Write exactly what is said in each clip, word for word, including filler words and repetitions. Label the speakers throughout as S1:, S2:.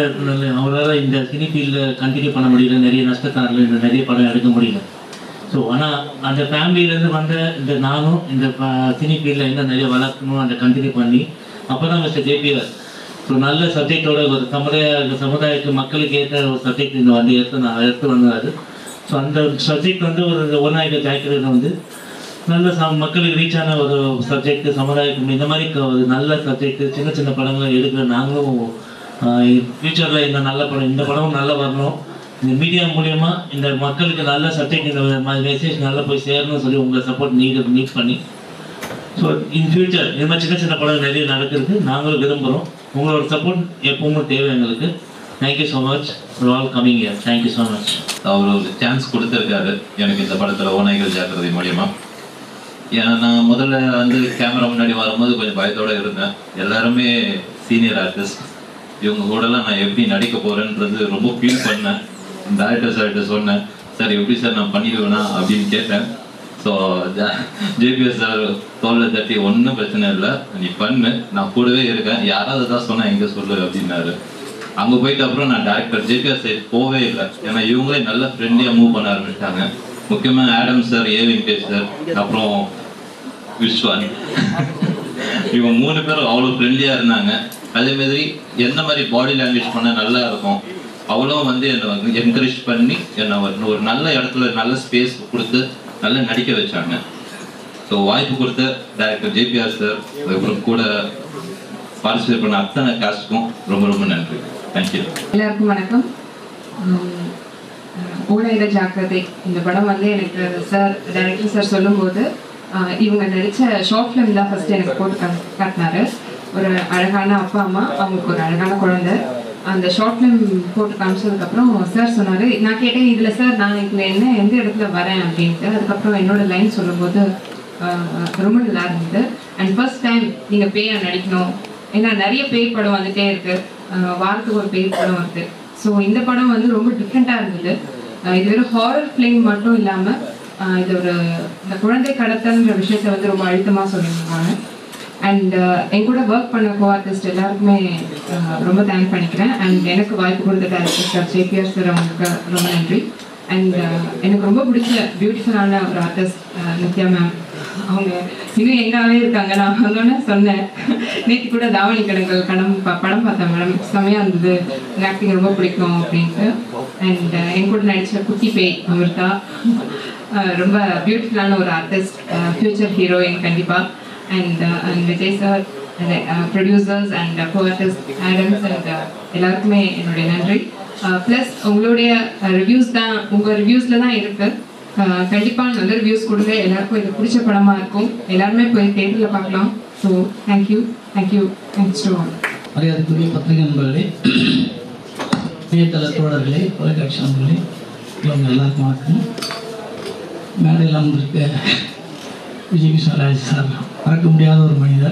S1: இருக்கிறனால அவரால் இந்த சினி ஃபீல்டில் கண்டினியூ பண்ண முடியல, நிறைய நஷ்டத்தாரில் இந்த நிறைய படம் எடுக்க முடியல. ஸோ ஆனால் அந்த ஃபேமிலியிலேருந்து வந்த இந்த நானும் இந்த சினி ஃபீல்டில் இன்னும் நிறைய வளர்க்கணும், அதை கண்டினியூ பண்ணி அப்போ தான் மிஸ்டர் ஜேபிஆர் ஸோ நல்ல சப்ஜெக்டோட ஒரு சமுதாய சமுதாயத்துக்கு மக்களுக்கு ஏற்ற ஒரு சப்ஜெக்ட் இந்த வந்து எடுத்து நான் எடுத்து வந்தார். ஸோ அந்த சப்ஜெக்ட் வந்து ஒரு ஒன்னாயிரம் ஜாக்கிரதை வந்து நல்ல ச மக்களுக்கு ரீச் ஆன ஒரு சப்ஜெக்ட், சமுதாயத்துக்கு இந்த மாதிரி ஒரு நல்ல சப்ஜெக்ட், சின்ன சின்ன படங்களை எடுக்கிற நாங்களும் ஃப்யூச்சரில் இந்த நல்ல படம் இந்த படமும் நல்லா வரணும், இந்த மீடியா மூலயமா இந்த மக்களுக்கு நல்ல சப்ஜெக்ட் இந்த மெசேஜ் நல்லா போய் சேரணும்னு சொல்லி உங்களை சப்போர்ட் நீட் நீட் பண்ணி ஸோ இன் ஃபியூச்சர் இது மாதிரி சின்ன சின்ன படம் நிறைய நடக்கிறது நாங்களும் விரும்புகிறோம். உங்களோட சப்போர்ட் எப்பவுமே தேவை எங்களுக்கு. Thank you so much for all coming year. Thank you so much.
S2: அவர் ஒரு சான்ஸ் கொடுத்துருக்காரு எனக்கு இந்த படத்தில் ஓநாய்கள் ஜாக்கிரதை மூலியமா. ஏன்னா நான் முதல்ல வந்து கேமரா முன்னாடி வரும்போது கொஞ்சம் பயத்தோடு இருந்தேன். எல்லாருமே சீனியர் ஆர்டிஸ்ட், இவங்க கூடலாம் நான் எப்படி நடிக்க போகிறேன்றது ரொம்ப ஃபீல் பண்ணேன். டேரக்டர் சார்கிட்ட சொன்னேன், சார் எப்படி சார் நான் பண்ணிடுவேனா அப்படின்னு கேட்டேன். ஸோ ஜேபிஎஸ் சார் தோளில் தட்டி ஒன்றும் பிரச்சனை இல்லை, நீ பண்ணு, நான் கூடவே இருக்கேன், யாராவது தான் சொன்னால் எங்கே சொல்லு அப்படின்னாரு. அங்கே போயிட்டு அப்புறம் நான் டேரக்டர் ஜேபிஎஸ் சைட் போவே இல்லை, ஏன்னா இவங்களே நல்ல ஃப்ரெண்ட்லியாக மூவ் பண்ண ஆரம்பிச்சிட்டாங்க. முக்கியமாக Adam sir, A Venkatesh sir, அப்புறம் விஸ்வான், இவங்க மூணு பேரும் அவ்வளோ ஃப்ரெண்ட்லியாக இருந்தாங்க. அதே மாதிரி எந்த மாதிரி பாடி லாங்குவேஜ் பண்ணால் நல்லா இருக்கும் அவளும் வந்து என்னை வந்து என்கரேஜ் பண்ணி என்னை ஒரு நல்ல இடத்துல நல்ல ஸ்பேஸ் கொடுத்து நல்லா நடிக்க வச்சாங்க. ஸோ வாய்ப்பு கொடுத்த டைரக்டர் ஜேபிஆர் சார், அதுக்கப்புறம் கூட பார்ட்டிசிபேட் பண்ண அத்தனை காஸ்ட்டுக்கும் ரொம்ப ரொம்ப நன்றி. தேங்க்யூ.
S3: எல்லாருக்கும் வணக்கம். ஓநாய்கள் ஜாக்கிரதை இந்த படம் வந்து எனக்கு சார் டைரக்டர் சார் சொல்லும்போது இவங்க நடித்த ஷார்ட் ஃபிலிம் தான் ஃபஸ்ட்டு எனக்கு போட்டு கா காட்டினாரு. ஒரு அழகான அப்பா அம்மா, அவங்களுக்கு ஒரு அழகான குழந்தை. அந்த ஷார்ட் ஃபிலிம் போட்டு காமிச்சதுக்கப்புறம் சார் சொன்னார், நான் கேட்டேன் இதில் சார் நான் இதில் என்ன எந்த இடத்துல வரேன் அப்படின்ட்டு. அதுக்கப்புறம் என்னோட லைன் சொல்லும்போது ரொம்ப நல்லா இருந்தது. அண்ட் ஃபர்ஸ்ட் டைம் நீங்கள் பேயை நடிக்கணும், ஏன்னா நிறைய பேய் படம் வந்துகிட்டே இருக்குது, வாரத்துக்கு ஒரு பேய் படம் வருது. ஸோ இந்த படம் வந்து ரொம்ப டிஃப்ரெண்ட்டாக இருந்தது. இது வெறும் ஹாரர் ஃபிலிம் மட்டும் இல்லாமல் இது ஒரு இந்த குழந்தை கடத்தல்ன்ற விஷயத்தை வந்து ரொம்ப அழுத்தமாக சொல்லியிருக்காங்க. அண்ட் என் கூட ஒர்க் பண்ண கோ ஆர்டிஸ்ட் எல்லாருக்குமே ரொம்ப தேங்க் பண்ணிக்கிறேன். அண்ட் எனக்கு வாய்ப்பு கொடுத்த டேரக்டர் சார் ஜேபிஆர் சார், அவங்களுக்கு ரொம்ப நன்றி. அண்ட் எனக்கு ரொம்ப பிடிச்ச பியூட்டிஃபுல்லான ஒரு ஆர்டிஸ்ட் நித்யா மேம், அவங்க இன்னும் எங்காவே இருக்காங்க. நான் வந்தோன்னே சொன்னேன், நேற்று கூட தாவணி கடங்கள் படம் படம் பார்த்தேன் மேடம், செம்மையாக இருந்தது, ஆக்டிங் ரொம்ப பிடிக்கும் அப்படின்ட்டு. அண்ட் என் கூட நடித்த குட்டி பேய் அமிர்தா, ரொம்ப பியூட்டிஃபுல்லான ஒரு ஆர்டிஸ்ட், ஃபியூச்சர் ஹீரோயின் கண்டிப்பாக. And and Vijay sir, producers and co-artist Adams and எல்லாருக்குமே என்னுடைய நன்றி. ப்ளஸ் உங்களுடைய ரிவ்யூஸ் தான், உங்கள் ரிவ்யூஸில் தான் இருக்குது. கண்டிப்பாக நல்ல ரிவ்யூஸ் கொடுங்க, எல்லாருக்கும் இது பிடிச்ச படமாக இருக்கும், எல்லாருமே போய் தேட்டரில் பார்க்கலாம். So thank you thank you thanks to all.
S4: மரியாதைக்குரிய பத்திரிகை நண்பர்களே, இணையதள தோழர்களே, தொலைக்காட்சி நண்பர்களே, இவங்க எல்லாருக்கும் வணக்கம். மேடையில் வந்திருக்க விஜய் கிருஷ்ணராஜ் சார் மறக்க முடியாத ஒரு மனிதர்.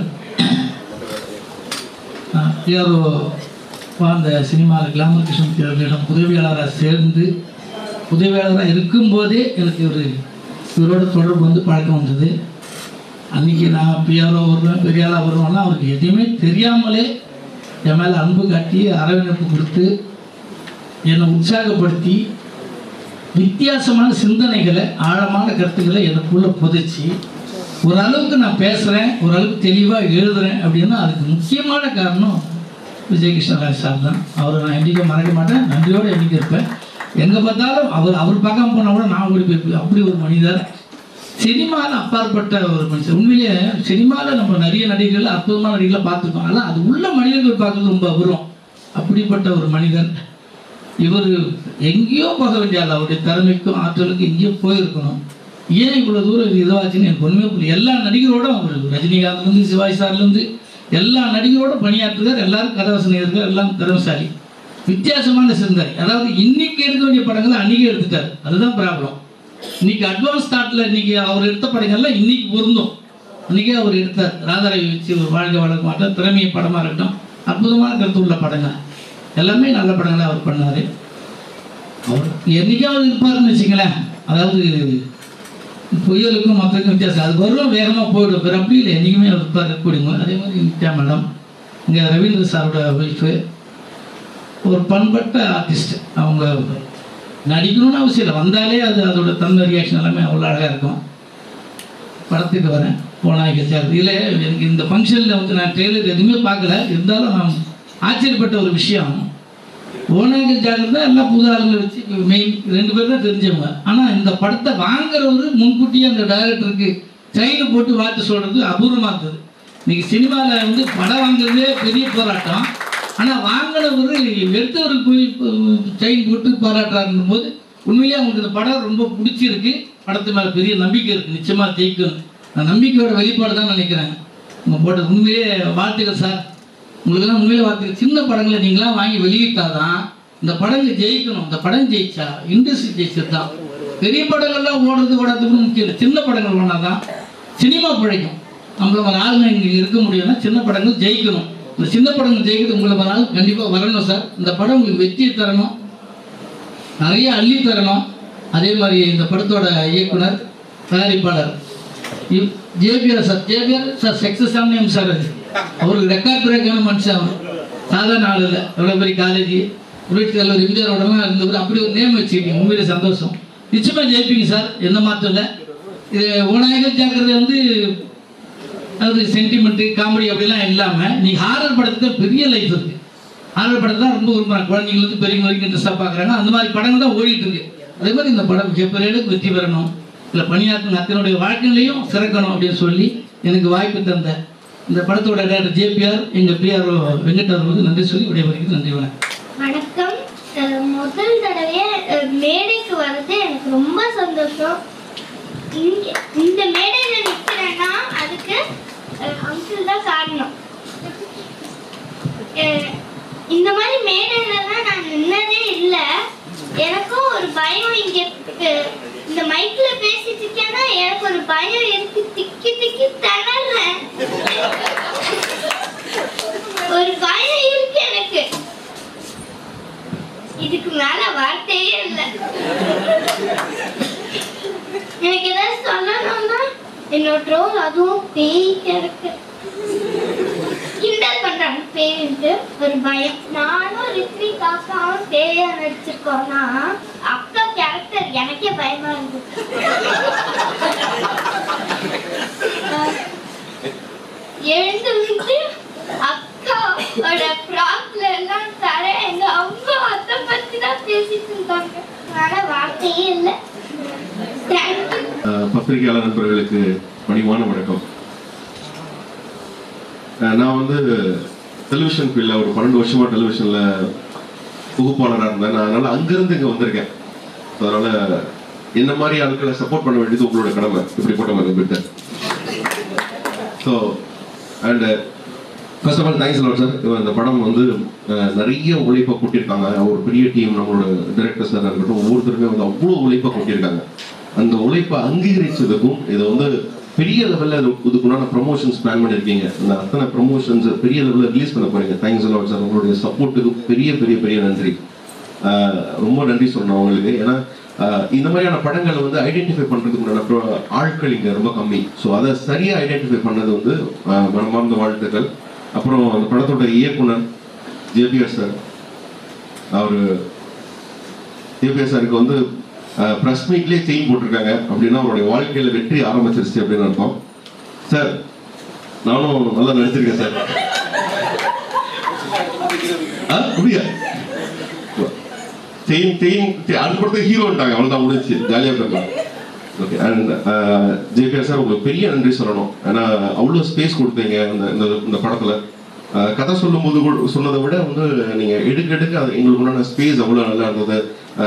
S4: யாரோ வாழ்ந்த சினிமாவில் கிளாமர் கிருஷ்ணன் அவர்களிடம் உதவியாளராக சேர்ந்து உதவியாளராக இருக்கும்போதே எனக்கு ஒரு இவரோட தொடர்பு வந்து பழக்கம் வந்தது. அன்றைக்கி நான் பிஆரோ வருவேன், பெரியாளாக வருவேன்னா அவருக்கு எதுவுமே தெரியாமலே என் மேலே அன்பு காட்டி அரவணைப்பு கொடுத்து என்னை உற்சாகப்படுத்தி வித்தியாசமான சிந்தனைகளை ஆழமான கருத்துக்களை எனக்குள்ளே புதைச்சி ஓரளவுக்கு நான் பேசுகிறேன், ஓரளவுக்கு தெளிவாக எழுதுகிறேன் அப்படின்னா அதுக்கு முக்கியமான காரணம் விஜய் கிருஷ்ணராஜ் சார் தான். அவரை நான் என்றைக்கும் மறக்க மாட்டேன், நன்றியோடு என்றைக்கு இருப்பேன். எங்கே பார்த்தாலும் அவர் அவர் பார்க்காம போனால் கூட நான் ஓடி போயிருப்பேன். அப்படி ஒரு மனிதர், சினிமாவில் அப்பாற்பட்ட ஒரு மனுஷன். உண்மையிலேயே சினிமாவில் நம்ம நிறைய நடிகர்கள் அற்புதமான நடிகர்களை பார்த்துருக்கோம், ஆனால் அது உள்ள மனிதர்கள் பார்க்குறது ரொம்ப அபூர்வம். அப்படிப்பட்ட ஒரு மனிதர் இவர் எங்கேயோ போக வேண்டியது, அவருடைய திறமைக்கும் ஆற்றலுக்கும் எங்கேயோ போயிருக்கணும். ஏன் இவ்வளோ தூரம் இது இதுவாச்சுன்னு எனக்கு ஒன்றுமே புரியல. எல்லா நடிகரோடும் அவர் ரஜினிகாந்த்லேருந்து சிவாஜி சார்லேருந்து எல்லா நடிகரோடும் பணியாற்றுறார். எல்லாரும் கதாவசனம் இருக்கார், எல்லாம் திறமைசாலி, வித்தியாசமான சிந்தனை. அதாவது இன்னைக்கு எடுக்க வேண்டிய படங்களை அன்றைக்கே எடுத்துட்டார், அதுதான் ப்ராப்ளம். இன்னைக்கு அட்வான்ஸ் தாட்டில் இன்னைக்கு அவர் எடுத்த படங்கள்லாம் இன்னைக்கு பொருந்தும், அன்றைக்கே அவர் எடுத்தார். ராதாரவி வச்சு ஒரு வாழ்க்கை வளர்க்க மாட்டார், திறமையை படமாக இருக்கட்டும், அற்புதமான கருத்து உள்ள படங்கள் எல்லாமே நல்ல படங்களாக அவர் பண்ணார். அவர் என்றைக்காவது இருப்பாருன்னு வச்சுங்களேன். அதாவது புயலுக்கும் மக்களுக்கும் வித்தியாசம், அது வரும் வேகமாக போய்டும், வேறு அப்படி இல்லை, என்றைக்குமே அவர் இருப்பார் இருக்கக்கூடியவங்க. அதே மாதிரி நித்யா மேடம், இங்கே ரவீந்திர சாரோட ஒய்ஃபு, ஒரு பண்பட்ட ஆர்டிஸ்ட். அவங்க நடிக்கணும்னு அவசியம் இல்லை, வந்தாலே அது அதோட தன்மை ரியாக்ஷன் எல்லாமே அவ்வளோ அழகாக இருக்கும். படத்துக்கு வரேன் ஓநாயகன் ஜாக்கிரதை. இல்லை எனக்கு இந்த ஃபங்க்ஷனில் வந்து நான் ட்ரெய்லர் எதுவுமே பார்க்கல, இருந்தாலும் நான் ஆச்சரியப்பட்ட ஒரு விஷயம், ஓநாயகன் ஜாக்கிரதை எல்லாம் புது ஆளுங்களை வச்சு மெயின் ரெண்டு பேர் தான் தெரிஞ்சவங்க. ஆனால் இந்த படத்தை வாங்குறவர் முன்கூட்டியே அந்த டைரக்டருக்கு செயின் போட்டு வார்த்தை சொல்கிறது அபூர்வமாக இருந்தது. இன்றைக்கி சினிமாவில் வந்து படம் வாங்குறதே பெரிய போராட்டம், ஆனால் வாங்கினவர் எடுத்தவருக்கு போய் செயின் போட்டு பாராட்டுறாருன்னும் போது உண்மையிலே அவங்களுக்கு இந்த படம் ரொம்ப பிடிச்சிருக்கு. படத்து மேலே பெரிய நம்பிக்கை இருக்குது, நிச்சயமாக ஜெயிக்கணும். நான் நம்பிக்கையோட வெளிப்பாடு தான் நினைக்கிறேன். உங்கள் போட்டது உண்மையிலே வாழ்த்துக்கள் சார். உங்களுக்கெல்லாம் உண்மையிலே வாழ்த்துக்கள். சின்ன படங்களை நீங்களாம் வாங்கி வெளியிட்டாதான் இந்த படங்கள் ஜெயிக்கணும். இந்த படம் ஜெயிச்சா இண்டஸ்ட்ரி ஜெயிச்சது தான். பெரிய படங்கள்லாம் ஓடுறது ஓடாதது முக்கியம் இல்லை, சின்ன படங்கள் ஓடினா தான் சினிமா பிழைக்கும். நம்மள ஒரு ஆளுங்க இங்கே இருக்க முடியும்னா சின்ன படங்கள் ஜெயிக்கணும். இந்த சின்ன படங்கள் ஜெயிக்கிறது உங்களை ஒரு ஆள் கண்டிப்பாக வரணும் சார். இந்த படம் உங்களுக்கு வெற்றியை தரணும், நிறைய அள்ளி தரணும். அதே மாதிரி இந்த படத்தோட இயக்குனர் தயாரிப்பாளர் JBR sir. JBR sir success ஆன நேம் சார். அது அவருக்கு ரெக்கார்ட் பிரேக்கான மனுஷன். அவர் சாதாரண ஆள் இல்லை. எவ்வளோ பெரிய காலேஜ் புரட்சி தலைவர் எம்ஜிஆரோடலாம் இருந்தவர். அப்படி ஒரு நேம் வச்சுக்கிட்டீங்க, உண்மையிலே சந்தோஷம். நிச்சயமாக ஜெயிப்பீங்க சார், எந்த மாற்றம் இல்லை. இது ஓநாயகன் ஜாக்கிரதை வந்து அது சென்டிமெண்ட்டு காமெடி அப்படிலாம் இல்லாமல் நீங்கள் ஹாரர் படத்துக்கு பெரிய லைஃப் இருக்குது. ஹாரர் படத்தை தான் ரொம்ப விரும்புகிறாங்க, குழந்தைங்களுக்கு பெரியவங்க வரைக்கும் இன்ட்ரெஸ்ட்டாக பார்க்குறாங்க. அந்த மாதிரி படங்கள் தான் ஓடிட்டு இருக்கு. அதே மாதிரி இந்த படம் மிகப்பெரிய அளவுக்கு வெற்றி பெறணும், இல்லை பணியாற்றும் அத்தனுடைய வாழ்க்கையிலையும் சிறக்கணும் அப்படின்னு சொல்லி எனக்கு வாய்ப்பு தந்த இந்த படத்தோட டைரக்டர் ஜேபிஆர் எங்கள் பிஆர் வெங்கட் அவர்களுக்கு நன்றி சொல்லி விடைபெறுகிறது. நன்றி, வணக்கம்.
S5: வணக்கம். முதல் தடவையே மேடைக்கு வர்றது எனக்கு ரொம்ப சந்தோஷம். இங்கே இந்த மேடையில் நிற்கிறேன்னா அதுக்கு அங்கிள் தான் காரணம். இந்த மாதிரி மேடையிலலாம் நான் நின்னதே இல்லை. எனக்கும் ஒரு பயம், இங்கே இந்த மைக்கில் பேசிட்டு இருக்கேன்னா எனக்கு ஒரு பயம் இருக்கு, திக்கி திக்கி திணறேன். ஒரு பயம் இருக்கு எனக்கு, இதுக்கு மேல வார்த்தையே இல்லை. எனக்கு ஏதாவது சொல்லணும்னா என்னோட ரோல் அதுவும் பேய் இருக்கு, கிண்டல் பண்றாங்க பேய்ட்டு ஒரு பயம். நானும் ரித்வி காக்காவும் பேயா நடிச்சிருக்கோம்னா அக்கா கேரக்டர் எனக்கே பயமா இருந்துச்சு. எழுந்து விட்டு அக்காவோட பிராக்ல எல்லாம் தர எங்க அம்மா அதை பத்தி தான் பேசிட்டு இருந்தாங்க. ஆனா வார்த்தையே இல்லை.
S6: பத்திரிகையாளர் நண்பர்களுக்கு பணிவான வணக்கம். நான் வந்து டெலிவிஷன் ஃபீல்டில் ஒரு பன்னெண்டு வருஷமா டெலிவிஷன்ல தொகுப்பாளராக இருந்தேன். நான் அதனால அங்கிருந்து இங்கே வந்திருக்கேன். அதனால என்ன மாதிரி ஆட்களை சப்போர்ட் பண்ண வேண்டியது உங்களோட கடமை. இப்படிப்பட்டவங்க கிட்ட so and first of all thanks lot sir. இந்த படம் வந்து நிறைய உழைப்பை கொட்டியிருக்காங்க. ஒரு பெரிய டீம், நம்மளோட டைரக்டர் சார் இருக்கட்டும், ஒவ்வொருத்தருமே வந்து அவ்வளோ உழைப்பை கொட்டியிருக்காங்க. அந்த உழைப்பை அங்கீகரிச்சதுக்கும் இதை வந்து பெரிய லெவலில் இதுக்குண்டான ப்ரொமோஷன்ஸ் பிளான் பண்ணியிருக்கீங்க. இந்த அத்தனை ப்ரொமோஷன்ஸ் பெரிய லெவலில் ரிலீஸ் பண்ண போறீங்க. Thanks lot sir. உங்களுடைய சப்போர்ட்டுக்கு பெரிய பெரிய பெரிய நன்றி. ரொம்ப நன்றி சொல்லணும் அவங்களுக்கு. ஏன்னா இந்த மாதிரியான படங்களை வந்து ஐடென்டிஃபை பண்ணுறதுக்கு உண்டான ஆட்கள் இங்கே ரொம்ப கம்மி. ஸோ அதை சரியாக ஐடென்டிஃபை பண்ணது வந்து மனமார்ந்த வாழ்த்துக்கள். அப்புறம் அந்த படத்தோட இயக்குனர் ஜேபிஆர் சார், அவர் ஜேபிஆர் சாருக்கு வந்து ப்ரெஸ் மீட்லேயே செயின் போட்டிருக்காங்க அப்படின்னா அவருடைய வாழ்க்கையில் வெற்றி ஆரம்பிச்சிருச்சு அப்படின்னு அர்த்தம். சார் நானும் நல்லா நடிச்சிருக்கேன் சார். அப்படியா? செயின் செயின் அடுத்த படத்துக்கு ஹீரோன்ட்டாங்க, அவ்வளோதான் முடிஞ்சு, ஜாலியாக இருக்கலாம். ஓகே. அண்ட் ஜேபிஆர் சார் உங்களுக்கு பெரிய நன்றி சொல்லணும். ஏன்னா அவ்வளோ ஸ்பேஸ் கொடுத்தீங்க அந்த இந்த படத்தில். கதை சொல்லும் போது சொன்னதை விட வந்து நீங்கள் எடுக்க எடுக்க அது எங்களுக்கு உண்டான ஸ்பேஸ் அவ்வளோ நல்லா இருந்தது.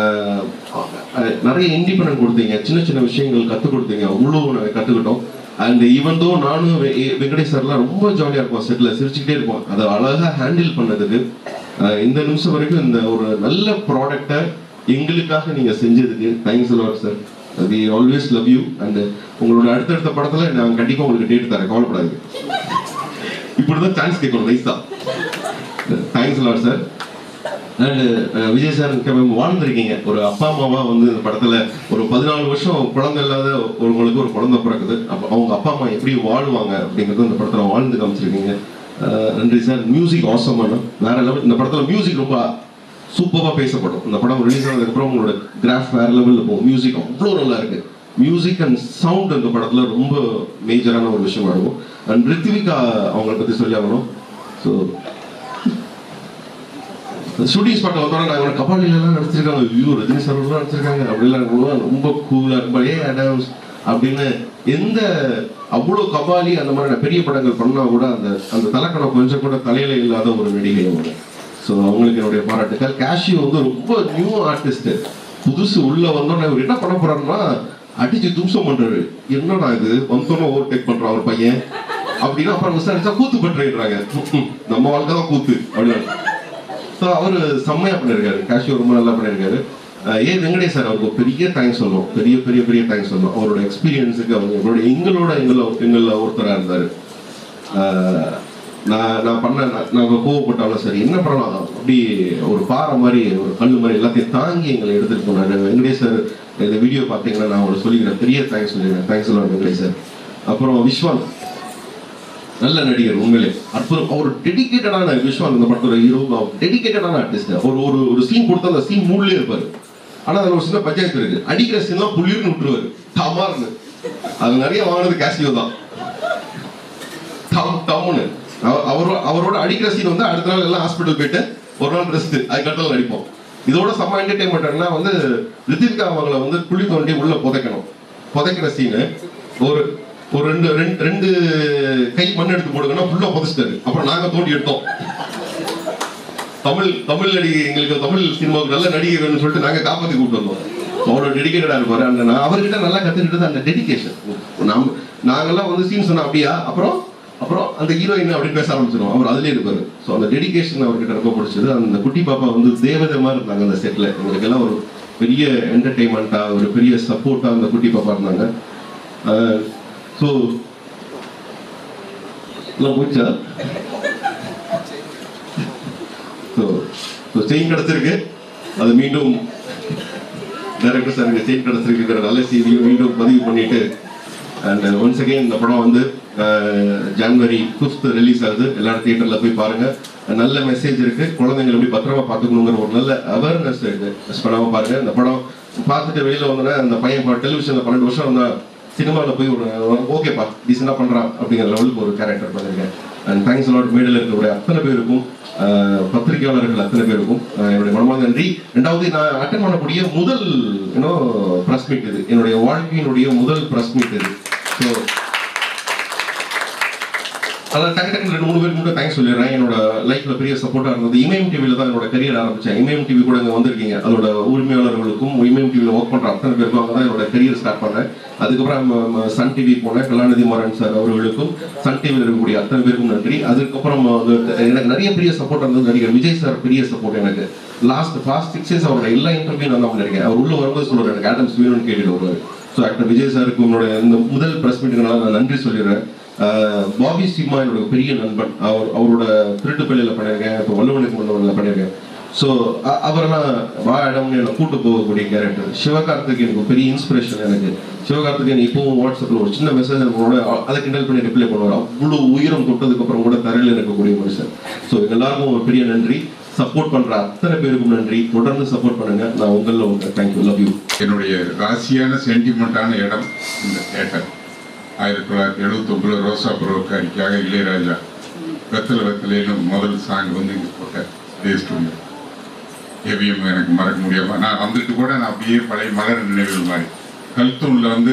S6: நிறைய இண்டிபெண்டன்ட் கொடுத்தீங்க, சின்ன சின்ன விஷயங்கள் கற்றுக் கொடுத்தீங்க, அவ்வளோ நாங்கள் கற்றுக்கிட்டோம். அண்ட் ஈவன் தோ நானும் வெங்கடேஷ் சார்லாம் ரொம்ப ஜாலியாக இருப்போம், செட்டில் சிரிச்சுக்கிட்டே இருப்போம். அதை அழகாக ஹேண்டில் பண்ணதுக்கு இந்த நிமிஷம் வரைக்கும் இந்த ஒரு நல்ல ப்ராடக்டை எங்களுக்காக நீங்கள் செஞ்சதுக்கு thanks lot sir. We always love you. And உங்களோட அடுத்தடுத்த படத்தில் நான் கண்டிப்பாக உங்களுக்கு டேட் தரேன், கவலைப்படாது. இப்படிதான் சான்ஸ் கேட்கணும் நைஸா. Thanks lot sir. And Vijay sir வாழ்ந்துருக்கீங்க. ஒரு அப்பா அம்மாவா வந்து இந்த படத்துல ஒரு பதினாலு வருஷம் குழந்தை இல்லாத ஒருவங்களுக்கு ஒரு குழந்தை பிறக்குது. அப்போ அவங்க அப்பா அம்மா எப்படி வாழ்வாங்க அப்படிங்கிறது இந்த படத்துல வாழ்ந்து காமிச்சிருக்கீங்க. நன்றி சார். மியூசிக் ஆசமான வேற லெவல். இந்த படத்துல மியூசிக் ரொம்ப சூப்பராக பேசப்படும். இந்த படம் ரிலீஸ் ஆனதுக்கப்புறம் உங்களோட கிராஃப் வேற லெவலில் போகும். மியூசிக் அவ்வளோ நல்லா இருக்கு. மியூசிக் அண்ட் சவுண்ட் அந்த படத்தில் ரொம்ப மேஜரான ஒரு விஷயமா இருக்கும். அண்ட் ரித்விகா அவங்கள பற்றி சொல்லி ஆகணும். ஸோ ஷூட்டிங் ஸ்பாட்டில் வந்தோன்னா நாங்கள் கபாலிலெல்லாம் நடிச்சிருக்காங்க, ஐயோ ரஜினி சார்லாம் நடிச்சிருக்காங்க அப்படிலாம் ரொம்ப கூலாக இருக்கும். ஏ அடாம்ஸ் அப்படின்னு எந்த அவ்வளோ கபாலி அந்த மாதிரி பெரிய படங்கள் பண்ணால் கூட அந்த அந்த தலைக்கணம் கொஞ்சம் கூட தலையில இல்லாத ஒரு நடிகை அவங்க. ஸோ அவங்களுக்கு என்னுடைய பாராட்டுக்கள். கேஷியோ வந்து ரொம்ப நியூ ஆர்டிஸ்ட், புதுசு உள்ள வந்தோன்னே அவர் என்ன பண்ண போறாருன்னா அடிச்சு தும்சம் பண்றாரு. என்னடா இது வந்தோன்னே ஓவர் டேக் பண்றான் ஒரு பையன் அப்படின்னா அப்புறம் விசாரிச்சா கூத்து பண்றாங்க, நம்ம வாழ்க்கை தான் கூத்து அப்படின்னு. ஸோ அவர் செம்மையா பண்ணியிருக்காரு. கேஷியோ ரொம்ப நல்லா பண்ணியிருக்காரு. ஏ வெங்கடேஷ் சார் அவருக்கு பெரிய தேங்க்ஸ் சொல்லுவோம், பெரிய பெரிய பெரிய தேங்க்ஸ் சொல்லுவோம். அவரோட எக்ஸ்பீரியன்ஸுக்கு அவங்க எங்களோட எங்களோட எங்கள எங்களில் ஒருத்தராக இருந்தார். நான் நான் பண்ண நாங்கள் கோவப்பட்டாலும் சரி என்ன பண்ணலாம் அப்படி ஒரு பாறை மாதிரி ஒரு கல் மாதிரி எல்லாத்தையும் தாங்கி எங்களை எடுத்துகிட்டு போனார் வெங்கடேஷ் சார். இந்த வீடியோ பார்த்தீங்கன்னா நான் அவங்களை சொல்லிக்கிறேன், பெரிய தேங்க்ஸ் சொல்லிக்கிறேன். தேங்க்ஸ் சொல்லுவாங்க வெங்கடேஷ் சார். அப்புறம் விஸ்வான் நல்ல நடிகர், உண்மையிலே அற்புதம். அவர் டெடிக்கேட்டடான விஸ்வான் இந்த படத்தோட ஹீரோ, டெடிக்கேட்டடான ஆர்டிஸ்ட். ஒரு ஒரு ஒரு சீன் கொடுத்தா அந்த சீன் மூட்லேயே இருப்பார். ஆனால் அதில் ஒரு சின்ன பஞ்சாயத்து இருக்கு, அடிக்கிற சீன்லாம் புள்ளிர்னு விட்டுருவாரு டமார்னு. அது நிறைய வாங்கினது கேஷியோ தான். டம் டம்னு அவரோட அவரோட அடிக்கிற சீன் வந்து அடுத்த நாள் எல்லாம் ஹாஸ்பிட்டல் போயிட்டு ஒரு நாள் ரெஸ்ட், அதுக்கடுத்த அடிப்போம். இதோட செம்ம என்டர்டைன்மெண்ட்னா வந்து ரித்திவிகா அவங்களை வந்து குழி தோண்டி உள்ள புதைக்கணும். புதைக்கிற சீனு ஒரு ஒரு ரெண்டு ரெண்டு ரெண்டு கை மண் எடுத்து போடுங்கன்னா ஃபுல்லாக புதைச்சிட்டாரு. அப்புறம் நாங்கள் தோண்டி எடுத்தோம். தமிழ் தமிழ் நடிகை, எங்களுக்கு தமிழ் சினிமாவுக்கு நல்ல நடிகை வேணும்னு சொல்லிட்டு நாங்கள் காப்பாற்றி கூப்பிட்டு வந்தோம். அவரோட டெடிக்கேட்டடாக இருப்பாரு. அந்த நான் அவர்கிட்ட நல்லா கற்றுக்கிட்டது அந்த டெடிக்கேஷன். நாம் நாங்கள்லாம் வந்து சீன் சொன்னோம் அப்படியா, அப்புறம் அப்புறம் அந்த ஹீரோயின் அப்படின்னு பேச ஆரம்பிச்சிடும், அவர் அதுலேயே இருப்பாரு. ஸோ அந்த டெடிக்கேஷன் அவர்கிட்ட ரொம்ப பிடிச்சது. அந்த குட்டி பாப்பா வந்து தேவதை மாதிரி இருந்தாங்க அந்த செட்டில். எங்களுக்கு எல்லாம் ஒரு பெரிய என்டர்டெயின்மெண்ட்டாக ஒரு பெரிய சப்போர்ட்டாக அந்த குட்டி பாப்பா இருந்தாங்க. ஸோ எல்லாம் போச்சா? ஸோ ஸோ செயின் கிடச்சிருக்கு. அது மீண்டும் டைரக்டர் சார் இங்கே செயின் கிடச்சிருக்குங்கிற நல்ல செய்தியை மீண்டும் பதிவு பண்ணிட்டு அண்ட் ஒன்ஸ் அகெயின் இந்த படம் வந்து ஜனவரி ஃபிஃப்த் ரிலீஸ் ஆகுது. எல்லாரும் தியேட்டரில் போய் பாருங்க. நல்ல மெசேஜ் இருக்கு, குழந்தைங்களை எப்படி பத்திரமா பார்த்துக்கணுங்கிற ஒரு நல்ல அவேர்னஸ் இருக்கு. மிஸ் பண்ணாமல் பாருங்க. இந்த படம் பார்த்துட்டு வெளியில் வந்தோன்னா அந்த பையன் டெலிவிஷனில் பன்னெண்டு வருஷம் வந்தால் சினிமாவில் போய் ஒரு ஓகேப்பா டீசெண்டாக பண்ணுறான் அப்படிங்கிற லெவலுக்கு ஒரு கேரக்டர் பண்ணியிருக்கேன். அண்ட் தேங்க்ஸ் லாட் மேடையில் இருக்கக்கூடிய அத்தனை பேருக்கும், பத்திரிகையாளர்கள் அத்தனை பேருக்கும் என்னுடைய மனமார்ந்த நன்றி. ரெண்டாவது நான் அட்டன் பண்ணக்கூடிய முதல் இன்னும் ப்ரெஸ் மீட் இது, என்னுடைய வாழ்க்கையினுடைய முதல் ப்ரெஸ் மீட் இது. ஸோ அதான் டக்கு டக்கு ரெண்டு மூணு பேருக்கு மட்டும் தேங்க்ஸ் சொல்லிடுறேன். என்னோட லைஃப்ல பெரிய சப்போர்ட்டாக இருந்தது இமயம் டிவியில் தான் என்னோட கரியர் ஆரம்பித்தேன். இமயம் டிவி கூட இங்கே வந்திருக்கீங்க. அதோட உரிமையாளர்களுக்கும் இமயம் டிவியில் ஒர்க் பண்ணுற அத்தனை பேருக்கும் அவங்க தான் என்னோட கரியர் ஸ்டார்ட் பண்ணேன். அதுக்கப்புறம் சன் டிவி போனேன். கலாநிதி மாறன் சார் அவர்களுக்கும் சன் டிவியில் இருக்கக்கூடிய அத்தனை பேருக்கும் நன்றி. அதுக்கப்புறம் எனக்கு நிறைய பெரிய சப்போர்ட் இருந்தது நடிகர் விஜய் சார். பெரிய சப்போர்ட் எனக்கு லாஸ்ட் ஃபாஸ்ட் சிக்ஸ் இயர்ஸ் அவரோட எல்லா இன்டர்வியூ நான் தான் பண்ணியிருக்கேன். அவர் உள்ள வரும்போது சொல்லுவார் எனக்கு ஆடம்ஸ் வேணும்னு கேட்டுட்டு வருவார். ஸோ ஆக்டர் விஜய் சாருக்கு உங்களோட இந்த முதல் ப்ரெஸ் மீட்டுனால நான் நன்றி சொல்லிடுறேன். பாபி சிம்மா என்னோட பெரிய நண்பன். அவர் அவரோட திருட்டு பள்ளியில் பண்ணியிருக்கேன், இப்போ வல்லுவனுக்கு மன்னவனில் பண்ணியிருக்கேன். ஸோ அவரெல்லாம் வா இடம்னு என்னை கூட்டு போகக்கூடிய கேரக்டர். சிவகார்த்திகேயன் எனக்கு பெரிய இன்ஸ்பிரேஷன். எனக்கு சிவகார்த்திகேயன் இப்போவும் வாட்ஸ்அப்பில் ஒரு சின்ன மெசேஜ் கூட அதை கிண்டல் பண்ணி ரிப்ளை பண்ணுவார். அவ்வளோ உயரம் தொட்டதுக்கப்புறம் கூட தரையில் இருக்கக்கூடிய மனுஷன். ஸோ எல்லாருக்கும் ஒரு பெரிய நன்றி. சப்போர்ட் பண்ணுற அத்தனை பேருக்கும் நன்றி. தொடர்ந்து சப்போர்ட் பண்ணுங்க. நான் உங்களில் உங்க தேங்க்யூ, லவ் யூ.
S7: என்னுடைய ராசியான சென்டிமெண்ட்டான இடம் இந்த தேட்டர். ஆயிரத்தி தொள்ளாயிரத்தி எழுபத்தி ஒன்பதுல ரோசா புரோக்காரிக்காக இளையராஜா வெத்தலை வெத்தலையிலும் முதல் சாங் வந்து இங்கே போட்ட ஸ்டூடியோ. ஏவிஎம் எனக்கு மறக்க முடியாமல் நான் வந்துட்டு கூட நான் அப்படியே பழைய மலர் நினைவுகள் மாதிரி கல்தூணில் வந்து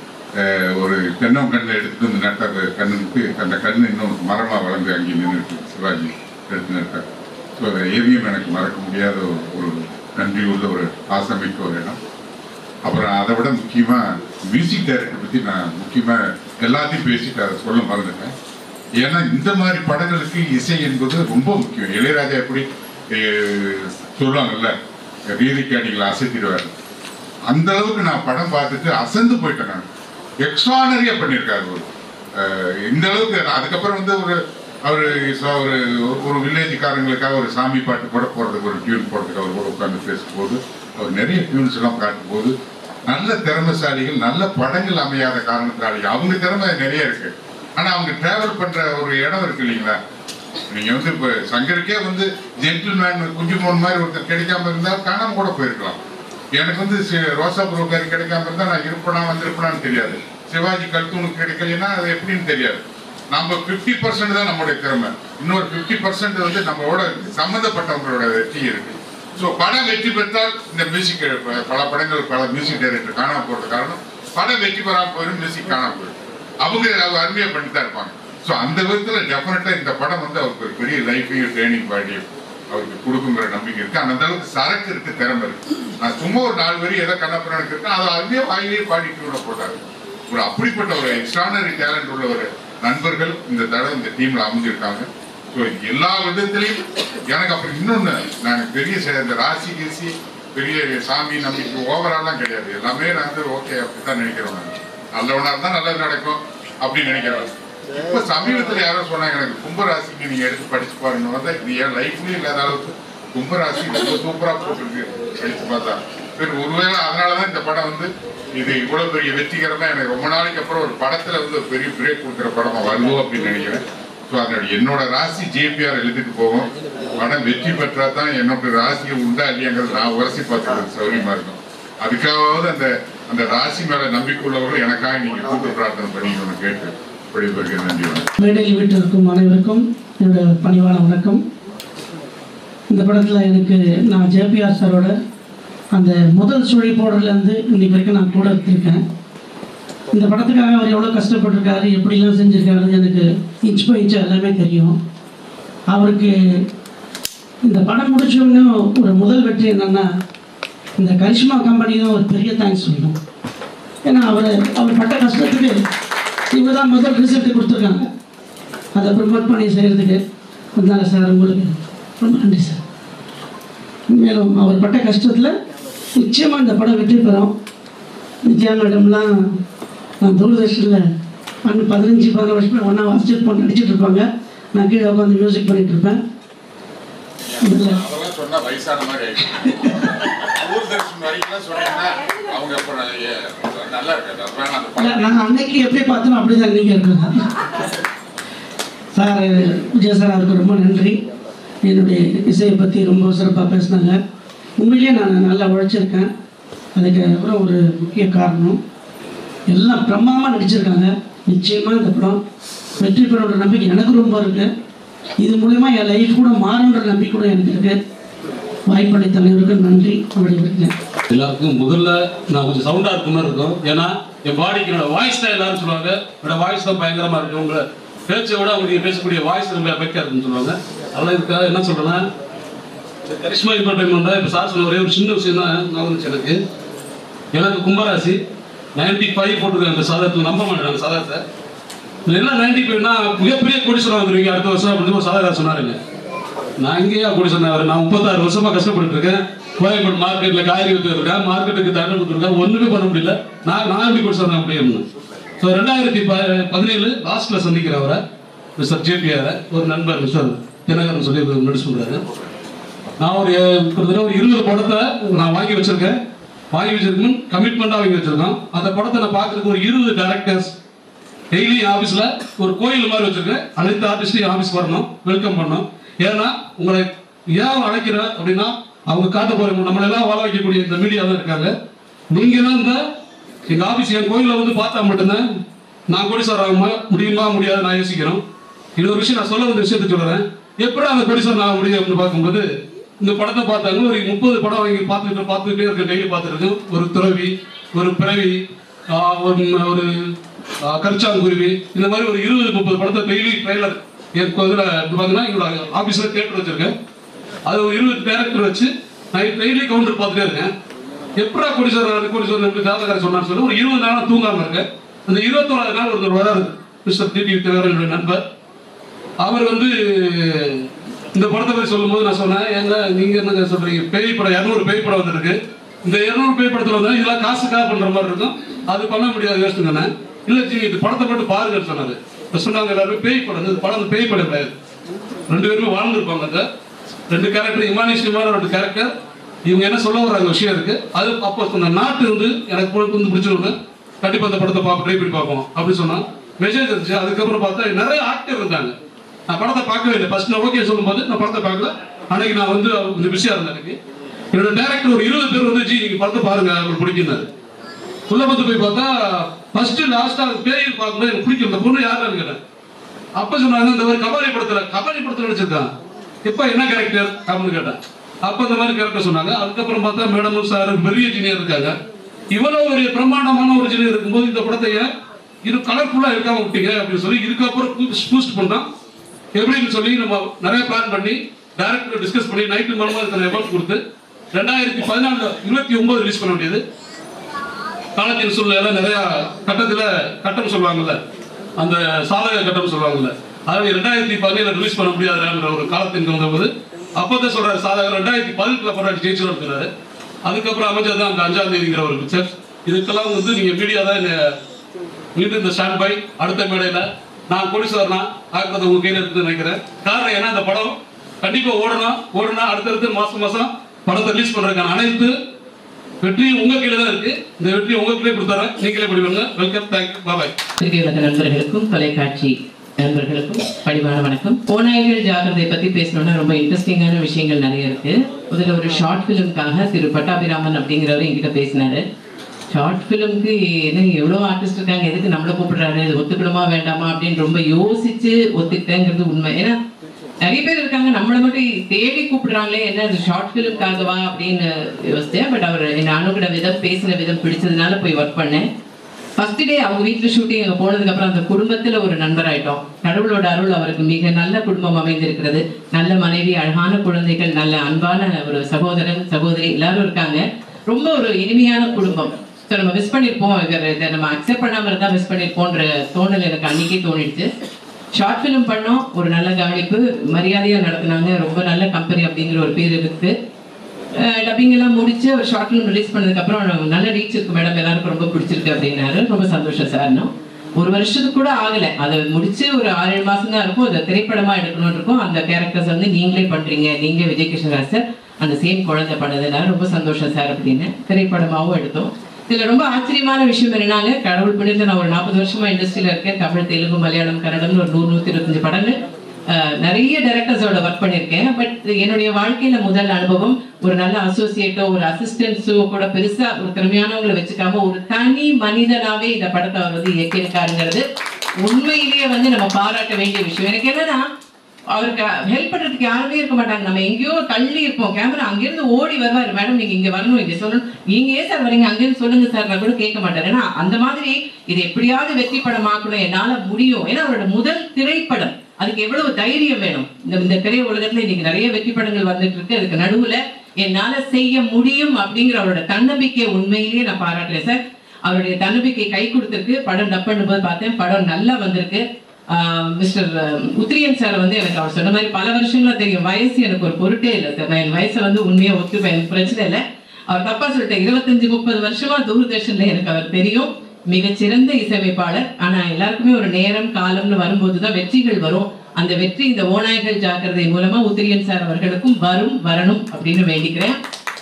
S7: ஒரு தென்னம் கண்ணை எடுத்துட்டு வந்து நட்டார். கண்ணுக்கு அந்த கண் இன்னும் மரமாக வளர்ந்து அங்கே நின்றுட்டு சிவாஜி எடுத்து நட்டார். ஸோ ஏவிஎம் எனக்கு மறக்க முடியாத ஒரு நன்றி உள்ள ஒரு ஆசமிக்க ஒரு இடம். அப்புறம் அதை விட முக்கியமாக மியூசிக் டைரக்டர் பற்றி நான் முக்கியமாக எல்லாத்தையும் பேசிட்டு அதை சொல்ல மறந்துட்டேன். ஏன்னா இந்த மாதிரி படங்களுக்கு இசை என்பது ரொம்ப முக்கியம். இளையராஜா எப்படி சொல்லுவாங்கல்ல, ரீதிக்கு அடிகளை அசைத்திடுவார், அந்த அளவுக்கு நான் படம் பார்த்துட்டு அசந்து போயிட்டேன். நான் எக்ஸ்ட்ரானரியாக பண்ணியிருக்காரு ஒரு இந்த அளவுக்கு. அதுக்கப்புறம் வந்து ஒரு அவர் ஒரு ஒரு வில்லேஜுக்காரங்களுக்காக ஒரு சாமி பாட்டு கூட போடுறதுக்கு ஒரு டியூன் போடுறதுக்கு அவர் கூட உட்காந்து பேசும்போது அவர் நிறைய டியூன்ஸ் எல்லாம் காட்டும்போது நல்ல திறமைசாலிகள், நல்ல படங்கள் அமையாத காரணத்தாலேயே அவங்க திறமை நிறைய இருக்கு. ஆனால் அவங்க டிராவல் பண்ற ஒரு இடம் இருக்கு இல்லைங்களா, நீங்கள் வந்து இப்போ சங்கருக்கே வந்து ஜென்டில்மேன் குஞ்சுமோன் மாதிரி ஒருத்தர் கிடைக்காம இருந்தால் காணாமல் கூட போயிருக்கலாம். எனக்கு வந்து ரோசா புரோக்கர் கிடைக்காம இருந்தால் நான் இருப்பேனா வந்திருப்பேனான்னு தெரியாது. சிவாஜி கல்தூனுக்கு கிடைக்கலன்னா அது எப்படின்னு தெரியாது. நம்ம ஃபிஃப்டி பர்சன்ட் தான் நம்மளுடைய திறமை, இன்னொரு ஃபிஃப்டி பர்சன்ட் வந்து நம்மளோட சம்மந்தப்பட்டவங்களோட வெற்றி இருக்கு. ஸோ படம் வெற்றி பெற்றால் இந்த மியூசிக் பல படங்கள் பல மியூசிக் டைரக்டர் காணாமல் போகிறது காரணம் படம் வெற்றி பெறாமல் போயிடும், மியூசிக் காணாமல் போயிடும். அவங்க அவங்க அருமையாக பண்ணி தான் இருப்பாங்க. ஸோ அந்த விதத்தில் டெஃபினட்டாக இந்த படம் வந்து அவருக்கு ஒரு பெரிய லைஃபையும் ட்ரைனிங் பாடியும் அவருக்கு கொடுக்குங்கிற நம்பிக்கை இருக்குது. அந்த அளவுக்கு சரக்கு இருக்குது, திறமை இருக்குது. நான் சும்மா ஒரு நாலு வரி எதை கண்ணப்புறான்னு இருக்கேன், அதை அருமையாக வாயிலேயே பாடிட்டு போட்டாரு. ஒரு அப்படிப்பட்ட ஒரு எக்ஸ்ட்ரானரி டேலண்ட் உள்ள ஒரு நண்பர்கள் இந்த தடவை இந்த டீமில் அமைஞ்சிருக்காங்க. ஸோ எல்லா விதத்திலையும் எனக்கு அப்புறம் இன்னொன்று, நான் பெரிய இந்த ராசி கீசி பெரிய சாமி நம்பிக்கை ஓவராலாம் கிடையாது. எல்லாமே நான் வந்து ஓகே அப்படித்தான் நினைக்கிறேன். நான் நல்லவனாக இருந்தால் நல்லது நடக்கும் அப்படின்னு நினைக்கிறேன். இப்போ சமீபத்தில் யாரோ சொன்னாங்க எனக்கு கும்பராசிக்கு நீங்கள் எடுத்து படிச்சு பாருங்க வந்தால் இது என் லைஃப்லேயும் இல்லாத அளவுக்கு கும்பராசி ரொம்ப சூப்பராக போட்டுருக்கு படித்து பார்த்தா. சரி, ஒருவேளை அதனால தான் இந்த படம் வந்து இது இவ்வளோ பெரிய வெற்றிகரமாக எனக்கு ரொம்ப நாளைக்கு அப்புறம் ஒரு படத்தில் வந்து ஒரு பெரிய பிரேக் கொடுக்குற படமாக வருவோம் அப்படின்னு நினைக்கிறேன். ஸோ அதோட என்னோட ராசி ஜேபிஆர் எழுதிட்டு போவோம். படம் வெற்றி பெற்றா தான் என்னோட ராசியை உண்டா இல்லையாங்கிறது நான் உரசி பார்த்துக்கிறது சௌரியமாக இருக்கும். அதுக்காகவாவது அந்த அந்த ராசி மேலே நம்பிக்கை உள்ளவர்கள் எனக்காக நீங்கள் கூட்டு பிரார்த்தனை பண்ணிக்கணும்னு கேட்டு படிப்பதற்கு நன்றி.
S4: மேடையில் வீட்டிற்கும் அனைவருக்கும் என்னோட பணிவான வணக்கம். இந்த படத்தில் எனக்கு நான் ஜேபிஆர் சாரோட அந்த முதல் சுழி போடுறதுலேருந்து இன்னைக்கு வரைக்கும் நான் கூட எடுத்திருக்கேன். இந்த படத்துக்காக அவர் எவ்வளோ கஷ்டப்பட்டிருக்காரு, எப்படிலாம் செஞ்சுருக்காரு எனக்கு இன்ச் பை இன்ச் எல்லாமே தெரியும். அவருக்கு இந்த படம் முடிச்சோடனே ஒரு முதல் வெற்றி என்னென்னா இந்த கரிஷ்மா கம்பெனி தான் ஒரு பெரிய தேங்க்ஸ் சொல்லணும். ஏன்னா அவர் அவர் பட்ட கஷ்டத்துக்கு இவங்க தான் முதல் ரிசல்ட் கொடுத்துருக்காங்க அதை ப்ரமோட் பண்ணி செய்கிறதுக்கு. அதனால சார் உங்களுக்கு ரொம்ப நன்றி சார். மேலும் அவர் பட்ட கஷ்டத்தில் நிச்சயமாக இந்த படம் வெற்றி பெறும். நித்யா மேடம்லாம் நான் தூர்தர்ஷனில் பன்னெண்டு பதினஞ்சு பதினாறு வருஷமாக ஒன்றா வாசிச்சுட்டு போட்டு நடிச்சிட்டு இருப்பாங்க. நான் கீழே உட்காந்து மியூசிக் பண்ணிகிட்டு இருப்பேன். நான் அன்னைக்கு எப்படி பார்த்தோம் அப்படி தான் நீங்கள் இருக்கிறேன் சார். விஜய் சார் அதுக்கு ரொம்ப நன்றி. என்னுடைய இசையை பற்றி ரொம்ப சிறப்பாக பேசினாங்க. உண்மையிலேயே நான் நல்லா உழைச்சிருக்கேன். அதுக்கு அப்புறம் ஒரு முக்கிய காரணம் எல்லாம் பிரமாதமாக நடிச்சிருக்காங்க. நிச்சயமாக இந்த படம் வெற்றி பெறோட நம்பிக்கை எனக்கு ரொம்ப இருக்குது. இது மூலமா என் லைஃப் கூட மாறுன்ற நம்பிக்கை கூட எனக்கு இருக்குது. வாய்ப்படை தலைவருக்கு நன்றி அப்படி இருக்கேன்.
S8: எல்லாருக்கும் முதல்ல நான் கொஞ்சம் சவுண்டாக இருக்க மாதிரி இருக்கும். ஏன்னா என் பாடிக்கு என்னோட வாய்ஸ் தான் எல்லாரும் சொல்லுவாங்க. என்னோட வாய்ஸ் தான் பயங்கரமாக இருக்கும். உங்களை பேச்சை விட அவங்க பேசக்கூடிய வாய்ஸ் ரொம்ப எஃபெக்டாக இருக்குன்னு சொல்லுவாங்க. அதெல்லாம் இதுக்காக என்ன சொல்கிறேன்னா, கரிஷ்மா என்டர்டைன்மெண்ட் இப்போ சார் சொல்ல ஒரே ஒரு சின்ன விஷயம் தான் நான் வந்துச்சு எனக்கு. எனக்கு கும்பராசி நைன்டி ஃபைவ் போட்டிருக்கேன். அந்த சாதகத்தில் நம்ப மாட்டேன் அந்த சாதகத்தை. எல்லாம் நைன்டி ஃபைவ்னா மிகப்பெரிய கோடீஸ்வரன் வந்துருவீங்க அடுத்த வருஷம் அப்படின்னு ஒரு சாதகா சொன்னாருங்க. நான் இங்கேயே கோடீஸ்வரன் அவர் நான் முப்பத்தாறு வருஷமாக கஷ்டப்பட்டு இருக்கேன். கோயம்பேடு மார்க்கெட்டில் காய்கறி விற்றுருக்கேன், மார்க்கெட்டுக்கு தண்ணி கொடுத்துருக்கேன், ஒன்றுமே பண்ண முடியல. நான் நான் எப்படி கோடீஸ்வரன் முடியும்னு. ஸோ ரெண்டாயிரத்தி ப பதினேழு லாஸ்ட்டில் சந்திக்கிறேன் அவரை, மிஸ்டர் ஜேபிஆரை. ஒரு நண்பர் மிஸ்டர் தினகரன் சொல்லி நடிச்சு சொல்கிறாரு. நான் ஒரு கிட்டத்தட்ட ஒரு இருபது படத்தை நான் வாங்கி வச்சிருக்கேன். வாங்கி வச்சிருக்கேன் கமிட்மெண்ட்டாக வாங்கி வச்சிருக்கோம். அந்த படத்தை நான் பார்க்கறதுக்கு ஒரு இருபது டேரக்டர்ஸ் டெய்லி ஆஃபீஸில் ஒரு கோயில் மாதிரி வச்சிருக்கேன். அனைத்து ஆர்டிஸ்டையும் ஆஃபீஸ் வரணும், வெல்கம் பண்ணணும். ஏன்னா உங்களை ஏன் அழைக்கிறேன் அப்படின்னா அவங்க காட்ட போகிறவங்க நம்மளெல்லாம் வாழ வைக்கக்கூடிய இந்த மீடியா தான் இருக்காங்க. நீங்கள் தான் இந்த எங்கள் ஆஃபீஸ் என் கோயிலில் வந்து பார்த்தா மட்டும்தான் நான் கோடீஸ்வரர் ஆக முடியுமா முடியாது நான் யோசிக்கிறோம். இன்னொரு விஷயம் நான் சொல்ல வந்த விஷயத்தை சொல்கிறேன். எப்படி அந்த கோடீஸ்வரன் ஆக முடியும் அப்படின்னு பார்க்கும்போது இந்த படத்தை பார்த்தாங்க. ஒரு முப்பது படம் வாங்கி பார்த்துட்டு பார்த்துக்கிட்டே இருக்க டெய்லி பார்த்துருக்கேன். ஒரு துறவி, ஒரு பிறவி, ஒரு ஒரு கரிச்சாங்குருவி, இந்த மாதிரி ஒரு இருபது முப்பது படத்தை டெய்லி ட்ரெய்லர் இதில் பார்த்தீங்கன்னா எங்களோட ஆஃபீஸில் தேட்டர் வச்சுருக்கேன். அது ஒரு இருபது டேரக்டர் வச்சு நான் டெய்லி கவுண்டர் பார்த்துட்டே இருக்கேன். எப்படா கோடீஸ்வரர் கோடீஸ்வரர் எப்படி ஜாதகரை சொன்னான்னு சொல்லி ஒரு இருபது நாளாக தூங்காமல் இருக்கேன். அந்த இருபத்தோராது நாள் ஒருத்தர் வராது, மிஸ்டர் டிடி தினகரன் என்னுடைய நண்பர். அவர் வந்து இந்த படத்தை பற்றி சொல்லும்போது நான் சொன்னேன், ஏங்க நீங்கள் என்னங்க சொல்கிறீங்க, பேய் படம் இரநூறு பேய் படம் வந்துருக்கு. இந்த இரநூறு பேய் படத்தில் வந்தால் இதெல்லாம் காசுக்காக பண்ணுற மாதிரி இருக்கும், அது பண்ண முடியாது யோசிச்சுங்கண்ணே. இல்லை ஜி இது படத்தை மட்டும் பாருங்கன்னு சொன்னார். இப்போ சொன்னாங்க எல்லாருமே பேய் படம், இந்த படம் பேய் படம் கிடையாது. ரெண்டு பேருமே வாழ்ந்துருப்பாங்க. அந்த ரெண்டு கேரக்டர் இமானிஷமான ரெண்டு கேரக்டர். இவங்க என்ன சொல்ல வர விஷயம் இருக்குது. அது அப்போ சொன்ன நாட்டு வந்து எனக்கு வந்து பிடிச்சிருந்தேன், கண்டிப்பாக அந்த படத்தை பார்ப்போம், ட்ரை பண்ணி பார்ப்போம் அப்படின்னு சொன்னால் மெசேஜ் இருந்துச்சு. அதுக்கப்புறம் பார்த்தா நிறைய ஆக்டர் இருந்தாங்க. நான் படத்தை பார்க்கவே இல்லை. ஃபர்ஸ்ட் நான் ஓகே சொல்லும்போது நான் படத்தை பார்க்கல. அன்னைக்கு நான் வந்து கொஞ்சம் பிஸியாக இருந்தேன். எனக்கு என்னோட டேரக்டர் ஒரு இருபது பேர் வந்து ஜி நீங்கள் படத்தை பாருங்க உங்களுக்கு பிடிக்குன்னாரு. உள்ள வந்து போய் பார்த்தா ஃபர்ஸ்ட் லாஸ்ட்டாக பேர் பார்க்கும்போது எனக்கு பிடிக்கும். இந்த பொண்ணு யாருன்னு கேட்டேன். அப்போ சொன்னாங்க இந்த மாதிரி கபாலி படத்தில் கபாலி படத்தில் நடிச்சிருக்கான். இப்போ என்ன கேரக்டர் அப்படின்னு கேட்டேன். அப்போ இந்த மாதிரி கேரக்டர் சொன்னாங்க. அதுக்கப்புறம் பார்த்தா மேடமும் சார் பெரிய இன்ஜினியர் இருக்காங்க. இவ்வளோ ஒரு பிரம்மாண்டமான ஒரு இன்ஜினியர் இருக்கும்போது இந்த படத்தை இது கலர்ஃபுல்லாக இருக்காம விட்டீங்க அப்படின்னு சொல்லி இதுக்கப்புறம் பூஸ்ட் பண்ணோம் எப்படின்னு சொல்லி நம்ம நிறைய பிளான் பண்ணி டைரக்டர் டிஸ்கஸ் பண்ணி நைட்டு மூலமாக இருக்கிற எஃபர்ட் கொடுத்து ரெண்டாயிரத்தி பதினாலு இருபத்தி ஒன்பது ரிலீஸ் பண்ண வேண்டியது. காலத்தின் சூழ்நிலை நிறைய கட்டத்தில் கட்டம் சொல்லுவாங்கல்ல, அந்த சாதக கட்டம் சொல்லுவாங்கல்ல, அதாவது ரெண்டாயிரத்தி பதினேழு ரிலீஸ் பண்ண முடியாதுங்கிற ஒரு காலத்தின் போது அப்போதான் சொல்றாரு சாதகம் ரெண்டாயிரத்தி பதினெட்டுல போராடி ஜெயிச்சு இருக்கிறாரு. அதுக்கப்புறம் அமைச்சர் தான் அந்த அஞ்சாம் தேதிங்கிற ஒரு பிக்சர். இதுக்கெல்லாம் வந்து நீங்க மீடியா தான் மீண்டும் இந்த ஸ்டாண்ட் பை அடுத்த மேடையில நான் கோடீஸ்வரனா ஆக்குறது உங்க கையில இருக்குன்னு நினைக்கிறேன். காரணம் ஏன்னா இந்த படம் கண்டிப்பா ஓடணும் ஓடணும் அடுத்தடுத்து மாசம் மாசம் படத்தை ரிலீஸ் பண்றதுக்கான அனைத்து வெற்றி உங்க கையில தான் இருக்கு. இந்த வெற்றி உங்க கையில கொடுத்தாரேன், நீங்களே படிவாங்க. வெல்கம், தேங்க்யூ, பாய்.
S9: நண்பர்களுக்கும் தொலைக்காட்சி நண்பர்களுக்கும் பணிவான வணக்கம். ஓநாய்கள் ஜாகிரதை பத்தி பேசணும்னா ரொம்ப இன்ட்ரெஸ்டிங்கான விஷயங்கள் நிறைய இருக்கு. முதல்ல ஒரு ஷார்ட் ஃபிலிம்காக திரு பட்டாபிராமன் அப்படிங்கிறவரு என்கிட்ட பேசினாரு. ஷார்ட் ஃபிலிம்க்கு என்ன எவ்வளோ ஆர்டிஸ்ட் இருக்காங்க, எதுக்கு நம்மளை கூப்பிடுறாரு, இது ஒத்துக்கணுமா வேண்டாமா அப்படின்னு ரொம்ப யோசிச்சு ஒத்துக்கிட்டேங்கிறது உண்மை. ஏன்னா நிறைய பேர் இருக்காங்க நம்மளை மட்டும் தேடி கூப்பிடுறாங்களே, என்ன இது ஷார்ட் ஃபிலிம்காகவா அப்படின்னு யோசித்தேன். பட் அவர் என்னை அணுகிற விதம் பேசின விதம் பிடிச்சதுனால போய் ஒர்க் பண்ணேன். ஃபர்ஸ்ட் டே அவங்க வீட்டில் ஷூட்டிங் அங்கே போனதுக்கப்புறம் அந்த குடும்பத்தில் ஒரு நண்பர் ஆகிட்டோம். கடவுளோட அருள் அவருக்கு மிக நல்ல குடும்பம் அமைந்திருக்கிறது. நல்ல மனைவி, அழகான குழந்தைகள், நல்ல அன்பான ஒரு சகோதரன் சகோதரி எல்லாரும் இருக்காங்க. ரொம்ப ஒரு இனிமையான குடும்பம். ஸோ நம்ம மிஸ் பண்ணியிருப்போம், இதை நம்ம அக்செப்ட் பண்ணாமல் இருந்தால் மிஸ் பண்ணியிருப்போன்ற தோணல் எனக்கு அன்றைக்கே தோணிடுச்சு. ஷார்ட் ஃபிலிம் பண்ணோம், ஒரு நல்ல கவனிப்பு, மரியாதையாக நடத்தினாங்க, ரொம்ப நல்ல கம்பெனி அப்படிங்கிற ஒரு பேர் இருக்குது. டப்பிங் எல்லாம் முடிச்சு ஒரு ஷார்ட் ஃபிலிம் ரிலீஸ் பண்ணதுக்கப்புறம் நல்ல ரீச் இருக்கு மேடம், எல்லாருக்கும் ரொம்ப பிடிச்சிருக்கு அப்படின்னாரு. ரொம்ப சந்தோஷம் சார்னோ. ஒரு வருஷத்துக்கு கூட ஆகலை, அதை முடிச்சு ஒரு ஆறு ஏழு மாதம் தான் இருக்கும். அதை திரைப்படமாக எடுக்கணும்னு இருக்கும். அந்த கேரக்டர்ஸ் வந்து நீங்களே பண்ணுறீங்க, நீங்கள் விஜய் கிருஷ்ணராஜ் சார் அந்த சேம் குழந்தை பண்ணதுனால ரொம்ப சந்தோஷம் சார் அப்படின்னு திரைப்படமாகவும் எடுத்தோம். இதில் ரொம்ப ஆச்சரியமான விஷயம் என்னன்னாங்க, கடவுள் பண்ணிட்டு நான் ஒரு நாற்பது வருஷமா இண்டஸ்ட்ரியில் இருக்கேன். தமிழ், தெலுங்கு, மலையாளம், கன்னடம்னு ஒரு நூறு நூற்றி இருபத்தஞ்சு படங்கள் நிறைய டைரக்டர்ஸோட ஒர்க் பண்ணியிருக்கேன். பட் என்னுடைய வாழ்க்கையில முதல் அனுபவம் ஒரு நல்ல அசோசியேட்டோ ஒரு அசிஸ்டன்ஸோ கூட பெருசா ஒரு திறமையானவங்களை வச்சுக்காம ஒரு தனி மனிதனாவே இந்த படத்தை அவர் வந்து இயக்கியிருக்காருங்கிறது உண்மையிலேயே வந்து நம்ம பாராட்ட வேண்டிய விஷயம். எனக்கு என்னன்னா அவருக்கு ஹெல்ப் பண்றதுக்கு யாருமே இருக்க மாட்டாங்க. நம்ம எங்கேயோ தள்ளி இருப்போம், கேமரா அங்கிருந்து ஓடி வருவார், மேடம் நீங்க இங்க வரணும், இங்க சொல்லணும், நீங்க ஏன் சார் வரீங்க, அங்கிருந்து சொல்லுங்க சார் கூட கேட்க மாட்டாரு. ஏன்னா அந்த மாதிரி இது எப்படியாவது வெற்றி படம் ஆக்கணும், என்னால முடியும். ஏன்னா அவரோட முதல் திரைப்படம், அதுக்கு எவ்வளவு தைரியம் வேணும். இந்த இந்த திரை உலகத்துல இன்னைக்கு நிறைய வெற்றி படங்கள் வந்துட்டு இருக்கு, அதுக்கு நடுவுல என்னால செய்ய முடியும் அப்படிங்கிற அவரோட தன்னம்பிக்கை உண்மையிலேயே நான் பாராட்டுறேன் சார். அவருடைய தன்னம்பிக்கை கை கொடுத்துருக்கு. படம் டப் பண்ணும்போது பார்த்தேன், படம் நல்லா வந்திருக்கு. மிஸ்டர் உத்ரியன் சார் வந்து எனக்கு அவர் சொன்ன மாதிரி பல வருஷங்களா தெரியும். வயசு எனக்கு ஒரு பொருட்டே இல்லை சார், நான் என் வயசை வந்து உண்மையா ஒத்துப்பேன், எனக்கு பிரச்சனை இல்லை. அவர் தப்பா சொல்லிட்டேன், இருபத்தஞ்சு முப்பது வருஷமா தூர்தர்ஷன்ல எனக்கு அவர் தெரியும். மிகச்சிறந்த இசையமைப்பாளர். ஆனா எல்லாருக்குமே ஒரு நேரம் காலம்னு வரும்போதுதான் வெற்றிகள் வரும். அந்த வெற்றி இந்த ஓநாய்கள் ஜாக்கிரதை மூலமா உத்ரியன் சார் அவர்களுக்கும் வரும், வரணும் அப்படின்னு வேண்டிக்கிறேன்.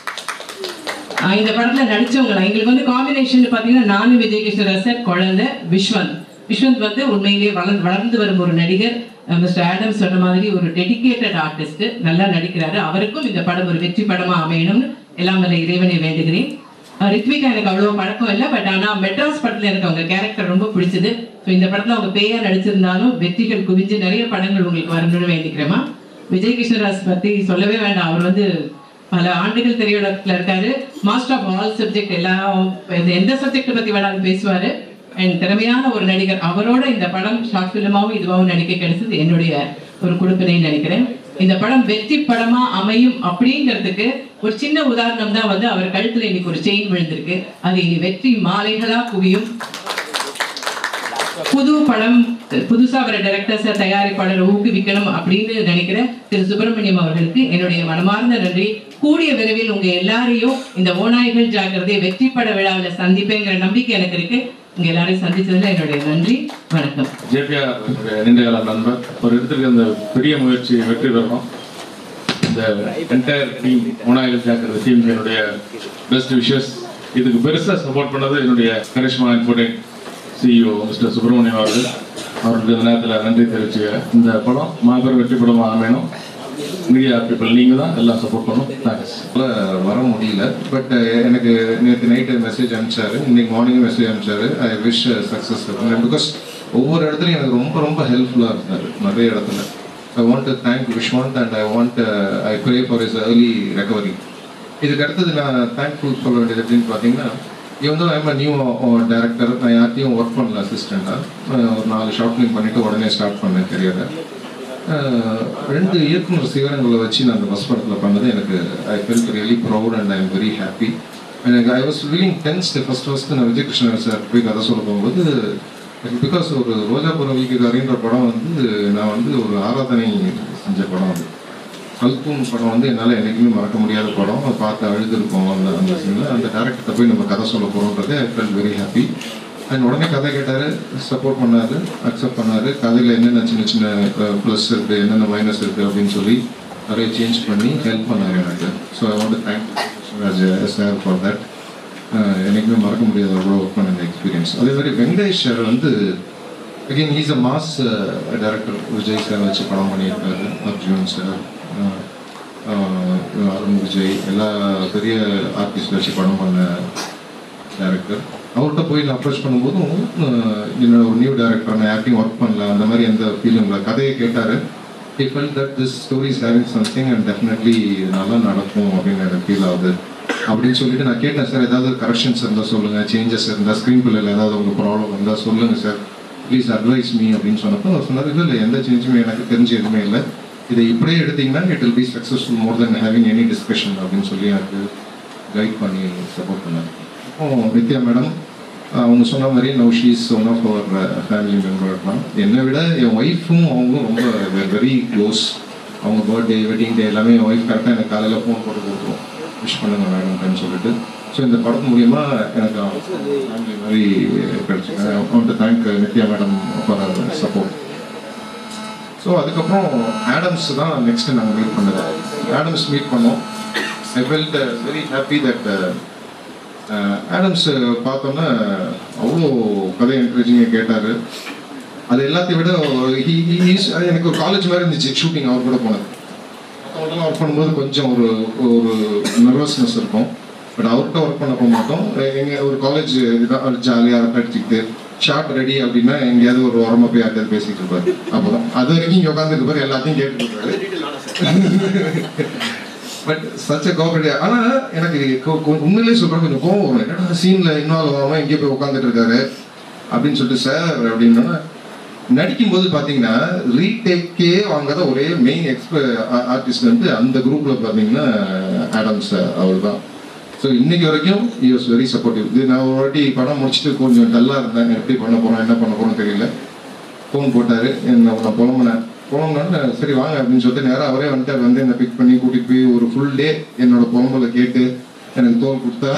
S9: இந்த படத்துல நடிச்சவங்களா எங்களுக்கு வந்து காம்பினேஷன் பாத்தீங்கன்னா நானும் விஜய் கிருஷ்ணராஜ் சார், குழந்தை விஸ்வந்த் விஸ்வந்த் வந்து உண்மையிலேயே வளர்ந்து வளர்ந்து வரும் ஒரு நடிகர். மிஸ்டர் ஆடம் சொன்ன மாதிரி ஒரு டெடிக்கேட்டட் ஆர்டிஸ்ட், நல்லா நடிக்கிறாரு. அவருக்கும் இந்த படம் ஒரு வெற்றி படமா அமையணும்னு எல்லாம் வல்ல இறைவனை வேண்டுகிறேன். ரித்விகா எனக்கு அவ்வளோ பழக்கம் இல்லை, பட் ஆனால் மெட்ராஸ் படத்தில் எனக்கு அவங்க கேரக்டர் ரொம்ப பிடிச்சது. ஸோ இந்த படத்தில் அவங்க பேயா நடிச்சிருந்தாலும் வெற்றிகள் குவிஞ்சு நிறைய படங்கள் உங்களுக்கு வரணும்னு வேண்டிக்கிறேமா. விஜய் கிருஷ்ணராஜ் பற்றி சொல்லவே வேண்டாம், அவர் வந்து பல ஆண்டுகள் திரையுலகத்தில் இருக்காரு. மாஸ்டர் ஆஃப் ஆல் சப்ஜெக்ட், எல்லாம் எந்த சப்ஜெக்ட் பற்றி வேணாலும் பேசுவார். அண்ட் திறமையான ஒரு நடிகர். அவரோட இந்த படம் ஷார்ட் ஃபிலிமாவும் இதுவாகவும் நடிக்க கிடைச்சது என்னுடைய ஒரு கொடுப்பினைன்னு நினைக்கிறேன். இந்த படம் வெற்றி படமா அமையும் அப்படிங்கிறதுக்கு ஒரு சின்ன உதாரணம் தான் வந்து அவர் கழுத்துல இன்னைக்கு ஒரு செயின் விழுந்திருக்கு. அது இனி வெற்றி மாலைகளா குவியும். புது படம் புதுசா வர டைரக்டர்ஸை தயாரிப்பாளர் ஊக்குவிக்கணும் அப்படின்னு நினைக்கிற திரு சுப்பிரமணியம் அவர்களுக்கு என்னுடைய மனமார்ந்த நன்றி. கூடிய விரைவில் உங்க எல்லாரையும் இந்த ஓநாய்கள் ஜாக்கிரதை வெற்றி பட விழாவில் சந்திப்பேங்கிற நம்பிக்கை எனக்கு இருக்கு. உங்க எல்லாரையும் சந்திச்சதுல என்னுடைய நன்றி, வணக்கம்.
S10: ஜேபிஆர் நீண்டகால நண்பர், ஒரு இடத்துக்கு அந்த பெரிய முயற்சி வெற்றி பெறணும். இந்த என்டையர் டீம் ஓநாய்கள் ஜாக்கிரதை டீம் என்னுடைய பெஸ்ட் விஷஸ். இதுக்கு பெருசாக சப்போர்ட் பண்ணது என்னுடைய கரிஷ்மா இன்ஃபோடெக் சிஇஓ மிஸ்டர் சுப்பிரமணியம் அவர்கள். அவர்களுக்கு இந்த நேரத்தில் நன்றி தெரிவிச்சு இந்த படம் மாபெரும் வெற்றி படமாக அமையணும். மீடியா பீப்புள் நீங்கள் தான் எல்லாம் சப்போர்ட் பண்ணணும். தேங்க்ஸ்.
S11: வர முடியல, பட் எனக்கு நேற்று நைட்டு மெசேஜ் அனுப்பிச்சாரு, இன்னைக்கு மார்னிங் மெசேஜ் அனுப்பிச்சாரு. ஐ விஷ் சக்ஸஸ் பிகாஸ் ஒவ்வொரு இடத்துலையும் எனக்கு ரொம்ப ரொம்ப ஹெல்ப்ஃபுல்லாக இருந்தார் நிறைய இடத்துல. I want to thank Vishwanth and I want I pray for is early recovery. இதுக்கு அடுத்தது நான் தேங்க்ஃபுல் சொல்ல வேண்டியது எப்படின்னு பார்த்தீங்கன்னா, இவன் தான் ஐம் நியூ டேரக்டர். நான் யார்ட்டையும் ஒர்க் பண்ணல அசிஸ்டண்ட்டாக. ஒரு நாலு ஷார்ட் ஃபிலிம் பண்ணிவிட்டு உடனே ஸ்டார்ட் பண்ணேன் கரியரை. ரெண்டு இயக்குனர் சிவரங்களை வச்சு நான் அந்த பஸ் படத்தில் பண்ணது எனக்கு I felt really proud and I am very happy. எனக்கு I was feeling tensed first first நான் விஜய் கிருஷ்ணன் சார் போய் கதை சொல்ல போகும்போது, பிகாஸ் ஒரு ரோஜாபுரம் வீக்குக்காரின்ற படம் வந்து நான் வந்து ஒரு ஆராதனை செஞ்ச படம். அது கல்பூன் படம் வந்து என்னால் என்றைக்குமே மறக்க முடியாத படம். அதை பார்த்து அழுதுருக்கோம் அந்த அந்த சீனில். அந்த டேரக்டர்கிட்ட போய் நம்ம கதை சொல்ல போகிறோன்றது I felt very happy. And உடனே கதை கேட்டார், சப்போர்ட் பண்ணார், அக்செப்ட் பண்ணார். கதையில் என்னென்ன சின்ன சின்ன ப்ளஸ் இருக்குது, என்னென்ன மைனஸ் இருக்குது அப்படின்னு சொல்லி நிறைய சேஞ்ச் பண்ணி ஹெல்ப் பண்ணார் எனக்கு. So I want to thank Raj sir for that. என்றைக்குமே மறக்க முடியாத அவ்வளோ ஒர்க் பண்ண இந்த எக்ஸ்பீரியன்ஸ். அதே மாதிரி வெங்கடேஷ் சார் வந்து again he's a mass director. Vijay sir வச்சு படம் பண்ணியிருக்காரு, அர்ஜுன் சார், அருண் விஜய், எல்லா பெரிய ஆர்டிஸ்ட் வச்சு படம் பண்ண டைரக்டர். அவர்கிட்ட போய் நான் அப்ரோச் பண்ணும்போதும் என்னோட ஒரு நியூ டேரக்டர், நான் ஆக்டிங் ஒர்க் பண்ணல, அந்த மாதிரி எந்த ஃபீலிங் இல்லை. கதையை கேட்டார். He felt that this story is having something and definitely நல்லா நடக்கும் அப்படின்னு எனக்கு ஃபீல் ஆகுது அப்படின்னு சொல்லிட்டு நான் கேட்டேன், சார் ஏதாவது கரெக்ஷன்ஸ் இருந்தால் சொல்லுங்கள், சேஞ்சஸ் இருந்தால், ஸ்க்ரீன் பிள்ளையில் ஏதாவது உங்களுக்கு ப்ராப்ளம் இருந்தால் சொல்லுங்கள் சார், ப்ளீஸ் அட்வைஸ் மீ அப்படின்னு சொன்னப்போ அவர் சொன்னார், இல்லை இல்லை எந்த சேஞ்சுமே எனக்கு தெரிஞ்சு எதுவுமே இல்லை, இதை இப்படியே எடுத்திங்கன்னா it will be successful more than having any discussion அப்படின்னு சொல்லி எனக்கு கைட் பண்ணி சப்போர்ட் பண்ணார். நித்யா மேடம் அவங்க சொன்ன மாதிரி now she is one of our family member தான். என்னை விட என் ஒய்ஃபும் அவங்களும் ரொம்ப வெரி க்ளோஸ். அவங்க பர்த்டே, வெட்டிங் டே எல்லாமே என் ஒய்ஃப் கரெக்டாக எனக்கு காலையில் ஃபோன் போட்டு கொடுத்துருவோம், விஷ் பண்ணுங்க மேடம்னு சொல்லிட்டு. ஸோ இந்த படம் மூலிமா எனக்கு ஃபேமிலி மாதிரி கிடைச்சிங்க. I want to thank Nithya madam for our support. So அதுக்கப்புறம் ஆடம்ஸ் தான் நெக்ஸ்ட்டு நாங்கள் மீட் பண்ணது. ஆடம்ஸ் மீட் பண்ணோம். I felt very happy that Adams பார்த்தோன்னா அவ்வளோ கதை என்கரேஜிங்காக கேட்டார். அது எல்லாத்தையும் விட எனக்கு ஒரு காலேஜ் மாதிரி இருந்துச்சு ஷூட்டிங் அவர் கூட போனது. மற்றவங்களாம் ஒர்க் பண்ணும்போது கொஞ்சம் ஒரு ஒரு நர்வஸ்னஸ் இருக்கும், பட் அவர்கிட்ட ஒர்க் பண்ண போக மாட்டோம். எங்கள் ஒரு காலேஜ் இதுதான் ஜாலியாக படிச்சுக்கிட்டு ஷார்ட் ரெடி அப்படின்னா எங்கேயாவது ஒரு ஓரமாக போய் யார்கிட்ட பேசிகிட்டு இருப்பார். அப்போ தான் அது வரைக்கும் இங்கே உட்காந்துருப்பார், எல்லாத்தையும் கேட்டுட்டு இருப்பாரு. பட் சச்ச கோஆபரேட்டிவ். ஆனால் எனக்கு உண்மையிலேயே சொல்கிறேன், கொஞ்சம் கோவம் வரும். என்னடா சீனில் இன்வால்வ் ஆகாமல் எங்கேயோ போய் உட்காந்துட்டு இருக்காரு அப்படின்னு சொல்லிட்டு, சார் அப்படின்னா நடிக்கும்போது பார்த்தீங்கன்னா ரீடேக்கே வாங்காத ஒரே மெயின் எக்ஸ்ப ஆர்டிஸ்ட் வந்து அந்த குரூப்பில் பார்த்தீங்கன்னா ஆடம்ஸ் அவர் தான். ஸோ இன்னைக்கு வரைக்கும் ஹி வாஸ் வெரி சப்போர்ட்டிவ். இது நான் ஒரு வாட்டி படம் முடிச்சுட்டு கொஞ்சம் டல்லாக இருந்தேன், எப்படி பண்ண போகிறோம் என்ன பண்ண போகிறோம் தெரியல. ஃபோன் போட்டார், என்ன நான் புலம்புனேன். புலம்புனா சரி வாங்க அப்படின்னு சொல்லிட்டு நேராக அவரே வந்துட்டு வந்து என்னை பிக் பண்ணி கூட்டிகிட்டு போய் ஒரு ஃபுல் டே என்னோட புலம்பலை கேட்டு எனக்கு தோல் கொடுத்தா.